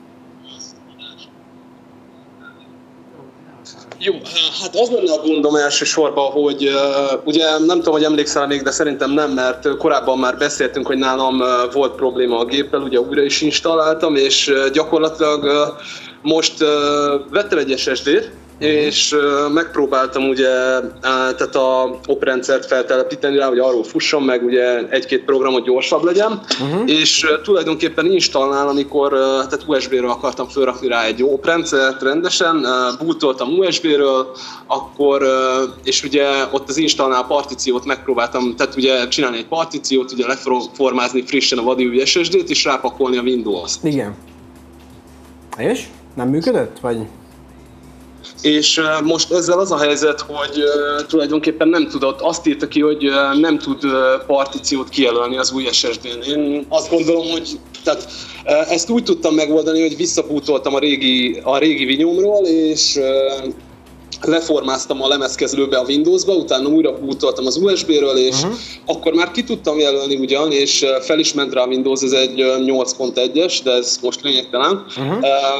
D: Jó, hát az lenne a gondom elsősorban, hogy uh, ugye nem tudom, hogy emlékszel még, de szerintem nem, mert korábban már beszéltünk, hogy nálam uh, volt probléma a géppel, ugye újra is installáltam, és uh, gyakorlatilag uh, most uh, vettem egy es es dét, és uh, megpróbáltam ugye uh, tehát a oprendszert feltelepíteni rá, hogy arról fusson meg, ugye egy-két programot gyorsabb legyen, uh-huh. és uh, tulajdonképpen installnál, amikor uh, tehát u es bé-ről akartam felrakni rá egy oprendszert rendesen, uh, bootoltam u es bé-ről, akkor, uh, és ugye ott az installnál partíciót megpróbáltam, tehát ugye csinálni egy partíciót, ugye leformázni frissen a vadi új es es dé-t, és rápakolni a Windows-t.
A: Igen. És? Nem működött? Vagy?
D: És uh, most ezzel az a helyzet, hogy uh, tulajdonképpen nem tudott, azt írta ki, hogy uh, nem tud uh, partíciót kijelölni az új es es dé-n. Én azt gondolom, hogy tehát, uh, ezt úgy tudtam megoldani, hogy visszabútoltam a régi, a régi vinyomról, és uh, leformáztam a lemezkezelőbe a Windowsba, utána újra bootoltam az u es bé-ről, és uh-huh. akkor már ki tudtam jelölni ugyan, és fel is ment rá a Windows, ez egy nyolc pont egyes, de ez most lényegtelen. Uh-huh. Uh,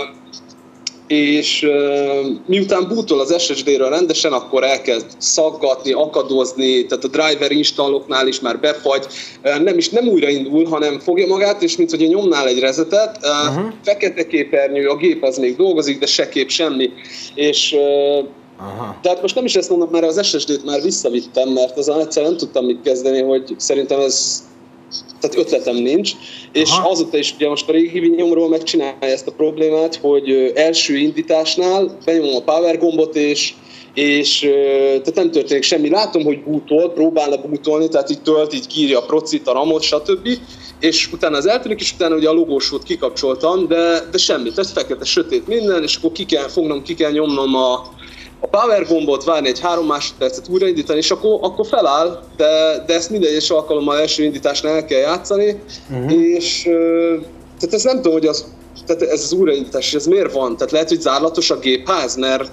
D: és uh, miután bootol az es es dé-ről rendesen, akkor elkezd szaggatni, akadozni, tehát a driver installoknál is már befagy, uh, nem is nem újraindul, hanem fogja magát, és mint hogy nyomnál egy resetet, uh, uh-huh. fekete képernyő, a gép az még dolgozik, de se kép, semmi. És uh, Aha. tehát most nem is ezt mondom, mert az es es dé-t már visszavittem, mert azon egyszer nem tudtam mit kezdeni, hogy szerintem ez, tehát ötletem nincs, és Aha. azóta is ugye most a régi vinyomról megcsinálja ezt a problémát, hogy első indításnál benyomom a power gombot, és, és tehát nem történik semmi. Látom, hogy bootol, próbálna bootolni, tehát így tölt, így kiírja a procit, a ramot, stb. És utána az eltűnik, és utána ugye a logósót kikapcsoltam, de, de semmi, tehát fekete, sötét minden, és akkor ki kell fognom, ki kell nyomnom a a power gombot, várni egy három másodpercet, újraindítani, és akkor, akkor feláll, de, de ezt minden egyes alkalommal első indításnál el kell játszani, uh-huh. és tehát ez nem tudom, hogy az, tehát ez az újraindítás, ez miért van? Tehát lehet, hogy zárlatos a gépház, mert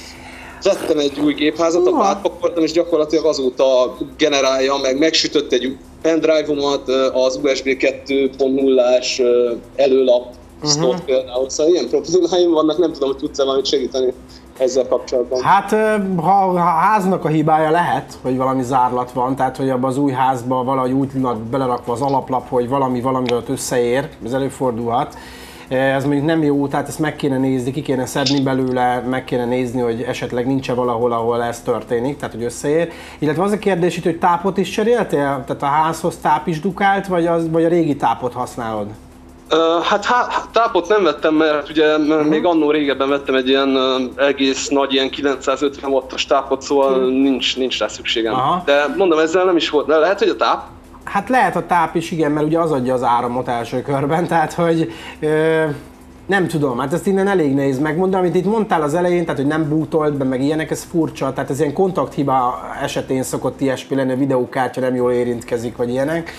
D: vettem egy új gépházat, uh-huh. átpakoltam, és gyakorlatilag azóta generálja, meg megsütött egy pendrive-omat, az u es bé kettő pont nullás előlap uh-huh. slot például, szóval ilyen problémáim vannak, nem tudom, hogy tudsz-e valamit segíteni ezzel kapcsolatban.
A: Hát ha a háznak a hibája lehet, hogy valami zárlat van, tehát hogy abban az új házban valahogy úgy lett belerakva az alaplap, hogy valami valamivel ott összeér, ez előfordulhat. Ez mondjuk nem jó, tehát ezt meg kéne nézni, ki kéne szedni belőle, meg kéne nézni, hogy esetleg nincs-e valahol, ahol ez történik, tehát hogy összeér. Illetve az a kérdés itt, hogy tápot is cseréltél? Tehát a házhoz táp is dukált, vagy, az, vagy a régi tápot használod?
D: Uh, hát há, tápot nem vettem, mert ugye uh-huh. még annó régebben vettem egy ilyen uh, egész nagy, ilyen kilencszázötven wattos tápot, szóval uh-huh. nincs, nincs rá szükségem. Aha. De mondom, ezzel nem is volt, de lehet, hogy a táp?
A: Hát lehet a táp is, igen, mert ugye az adja az áramot első körben, tehát hogy ö, nem tudom, hát ezt innen elég nehéz megmondani, amit itt mondtál az elején, tehát hogy nem bootolt be, meg ilyenek, ez furcsa, tehát ez ilyen kontakthiba esetén szokott ilyesmi lenni, a videókártya nem jól érintkezik, vagy ilyenek.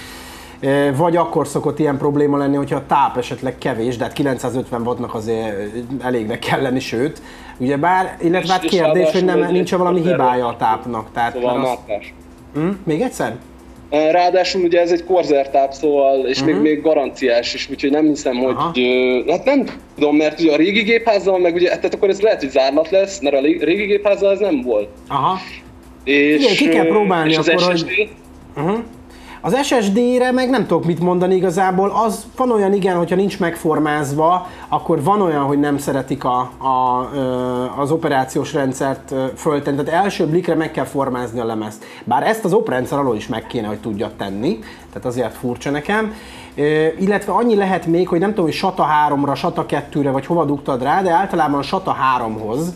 A: Vagy akkor szokott ilyen probléma lenni, hogyha a táp esetleg kevés, de hát kilencszázötven wattnak azért elégnek kell lenni, sőt, ugyebár, illetve hát kérdés, hogy nem, nincs valami hibája a tápnak. Tehát
D: szóval
A: az... hm? Még egyszer?
D: Ráadásul ugye ez egy Corsair táp, szóval, és uh-huh. még, még garanciás is, úgyhogy nem hiszem, hogy... Uh, hát nem tudom, mert ugye a régi gépházzal, meg ugye, tehát akkor ez lehet, hogy zárlat lesz, mert a régi gépházzal ez nem volt.
A: Aha.
D: És,
A: igen, ki kell próbálni
D: és az
A: akkor,
D: es es dé?
A: Hogy... Uh-huh. Az es es dé-re meg nem tudok mit mondani igazából, az van olyan igen, hogyha nincs megformázva, akkor van olyan, hogy nem szeretik a, a, az operációs rendszert föltenni, tehát első blikre meg kell formázni a lemezt. Bár ezt az oprendszer alól is meg kéne, hogy tudja tenni, tehát azért furcsa nekem. Illetve annyi lehet még, hogy nem tudom, hogy SATA háromra, SATA kettőre vagy hova dugtad rá, de általában a SATA háromhoz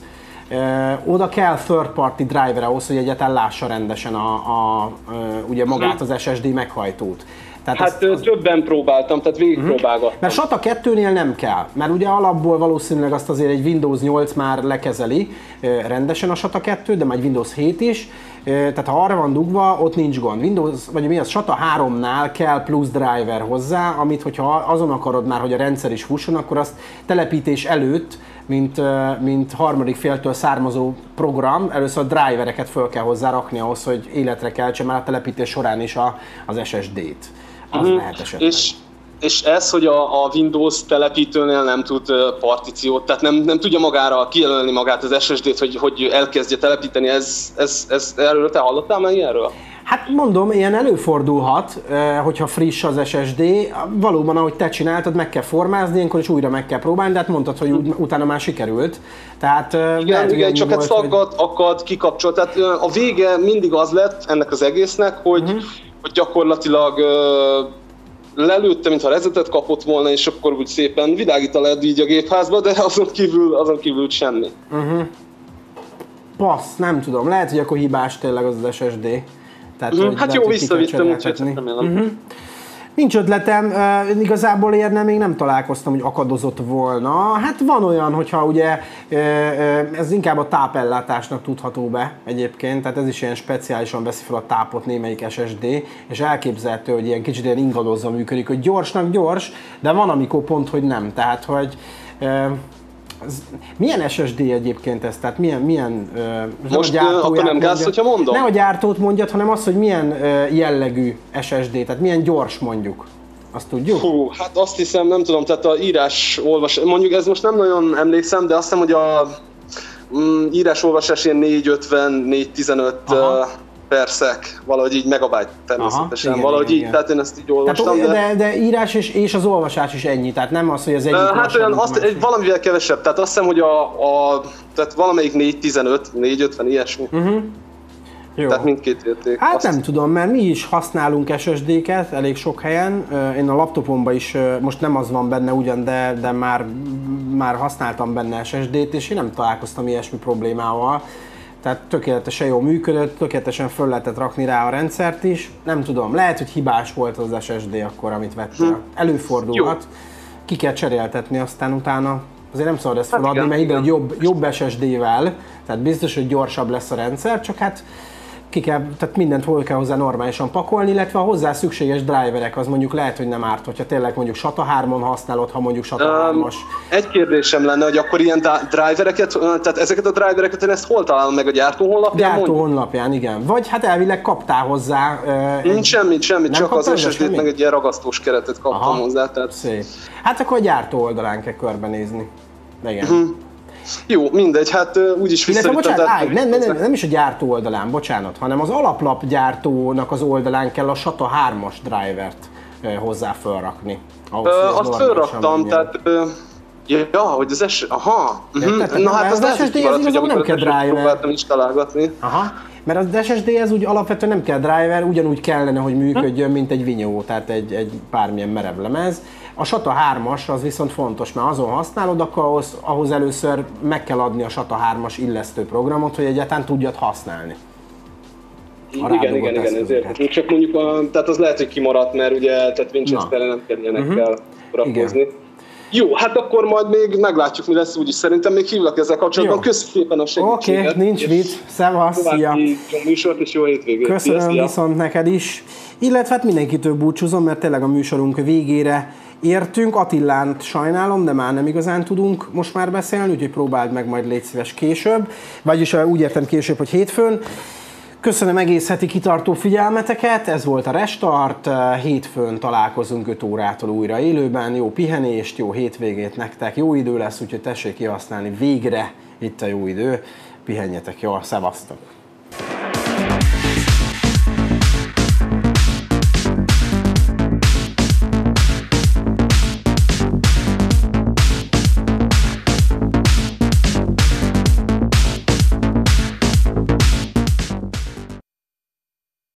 A: Uh, oda kell third party driver ahhoz, hogy egyáltalán lássa rendesen a, a, a, ugye magát az es es dé meghajtót.
D: Tehát hát az, az... többen próbáltam, tehát végig uh-huh. próbálgattam.
A: Mert SATA kettőnél nem kell, mert ugye alapból valószínűleg azt azért egy Windows nyolc már lekezeli uh, rendesen a SATA kettő, de majd Windows hét is. Uh, tehát ha arra van dugva, ott nincs gond. Windows, vagy mi az, SATA háromnál kell plusz driver hozzá, amit hogyha azon akarod már, hogy a rendszer is fusson, akkor azt telepítés előtt mint, mint harmadik féltől származó program, először a drivereket föl kell hozzá rakni ahhoz, hogy életre keltse már a telepítés során is a, az es es dé-t. Az uh-huh. lehet esetleg.
D: És, és ez, hogy a, a Windows telepítőnél nem tud partíciót, tehát nem, nem tudja magára kijelölni magát az es es dé-t, hogy, hogy elkezdje telepíteni, ez, ez, ez, erről te hallottál már ilyenről?
A: Hát mondom, ilyen előfordulhat, hogyha friss az es es dé, valóban ahogy te csináltad, meg kell formázni, ilyenkor is újra meg kell próbálni, de hát mondtad, hogy utána már sikerült. Tehát,
D: igen,
A: lehet,
D: igen csak hát szaggat, hogy... akad, kikapcsolt. Tehát a vége mindig az lett ennek az egésznek, hogy, uh-huh. hogy gyakorlatilag lelőtte, mintha rezetet kapott volna, és akkor úgy szépen világít lehet így a gépházba, de azon kívül, azon kívül semmi.
A: Uh-huh. Passz, nem tudom, lehet, hogy akkor hibás tényleg az az es es dé. Tehát,
D: uh-huh. Hát jó, visszavittem, úgyhogy remélem. Uh-huh.
A: Nincs ötletem, uh, igazából érne még nem találkoztam, hogy akadozott volna. Hát van olyan, hogyha ugye uh, uh, ez inkább a tápellátásnak tudható be egyébként, tehát ez is ilyen speciálisan veszi fel a tápot némelyik es es dé, és elképzelhető, hogy ilyen kicsit ilyen ingadozva működik, hogy gyorsnak gyors, de van amikor pont, hogy nem. Tehát, hogy uh, ez, milyen es es dé egyébként ez? Tehát milyen, milyen uh,
D: most akkor nem gáz, hogyha mondom?
A: Ne a gyártót mondjad, hanem az, hogy milyen uh, jellegű es es dé, tehát milyen gyors mondjuk. Azt tudjuk?
D: Hú, hát azt hiszem, nem tudom, tehát a írás olvasás, mondjuk ez most nem nagyon emlékszem, de azt hiszem, hogy a mm, írás olvasás ilyen négy ötven, négy tizenöt uh, percek, valahogy így megabyte természetesen, aha, igen, valahogy igen, így, igen. Tehát én ezt így olvastam.
A: Tehát, de, de írás és, és az olvasás is ennyi, tehát nem az, hogy az egyik
D: uh, hát olyan, azt, egy, valamivel kevesebb, tehát azt hiszem, hogy a, a tehát valamelyik négy tizenöt, négy ötven, ilyesmi. Uh-huh.
A: Jó.
D: Tehát mindkét érték.
A: Hát
D: azt...
A: nem tudom, mert mi is használunk es es dé-ket elég sok helyen. Én a laptopomban is, most nem az van benne ugyan, de, de már, már használtam benne es es dé-t, és én nem találkoztam ilyesmi problémával. Tehát tökéletesen jól működött, tökéletesen föl lehetett rakni rá a rendszert is. Nem tudom, lehet, hogy hibás volt az es es dé akkor, amit vettél. Hm. Előfordulhat. Jó. Ki kell cseréltetni aztán utána. Azért nem szabad ezt hát feladni, mert ide jobb, jobb es es dé-vel, tehát biztos, hogy gyorsabb lesz a rendszer, csak hát ki kell, tehát mindent hol kell hozzá normálisan pakolni, illetve a hozzá szükséges driverek, az mondjuk lehet, hogy nem árt, hogyha tényleg mondjuk SATA hármon használod, ha mondjuk SATA hármas.
D: Um, egy kérdésem lenne, hogy akkor ilyen drivereket, tehát ezeket a drivereket én ezt hol találom meg, a gyártó honlapján?
A: Gyártó mondjuk? honlapján, igen. Vagy hát elvileg kaptál hozzá. Uh,
D: Nincs semmit, semmit, csak az es es dé-t meg egy ilyen ragasztós keretet kaptam aha, hozzá. Tehát...
A: Szép. Hát akkor a gyártó oldalán kell körbenézni. Igen.
D: Uh-huh. Jó, mindegy, hát uh, úgyis visszavittem.
A: Nem, nem, nem, nem is a gyártó oldalán, bocsánat, hanem az alaplap gyártónak az oldalán kell a SATA hármas drivert uh, hozzá felrakni.
D: Ahhoz, uh, azt felraktam, tehát... Uh, ja, hogy az es... Aha. Uh-huh. Na hát az es es dé-hez igazából nem kell driver. Próbáltam is találgatni.
A: Aha. Mert az es es dé-hez úgy alapvetően nem kell driver, ugyanúgy kellene, hogy működjön, mint egy vinyó, tehát egy, egy bármilyen merev lemez. A SATA hármas az viszont fontos, mert azon használod, akkor ahhoz, ahhoz először meg kell adni a SATA hármas illesztő programot, hogy egyáltalán tudjad használni.
D: Igen, igen, igen, ezért. Csak mondjuk, a, tehát az lehet, hogy kimaradt, mert ugye, tehát Winchesterre nem kell ilyenekkel uh-huh. rakozni. Jó, hát akkor majd még meglátjuk, mi lesz, úgyis szerintem még hívlak ezzel kapcsolatban. Köszönöm szépen a segítséget.
A: Oké, okay, nincs vicc. Szevasz, szia!
D: Jó műsort és jó hétvégét.
A: Köszönöm szia, viszont neked is. Illetve hát mindenkitől búcsúzom, mert tényleg a műsorunk végére értünk. Attilánt sajnálom, de már nem igazán tudunk most már beszélni, úgyhogy próbáld meg majd légy szíves később. Vagyis úgy értem később, hogy hétfőn. Köszönöm egész heti kitartó figyelmeteket, ez volt a Restart, hétfőn találkozunk öt órától újra élőben, jó pihenést, jó hétvégét nektek, jó idő lesz, úgyhogy tessék kihasználni végre itt a jó idő, pihenjetek jól, szevasztok!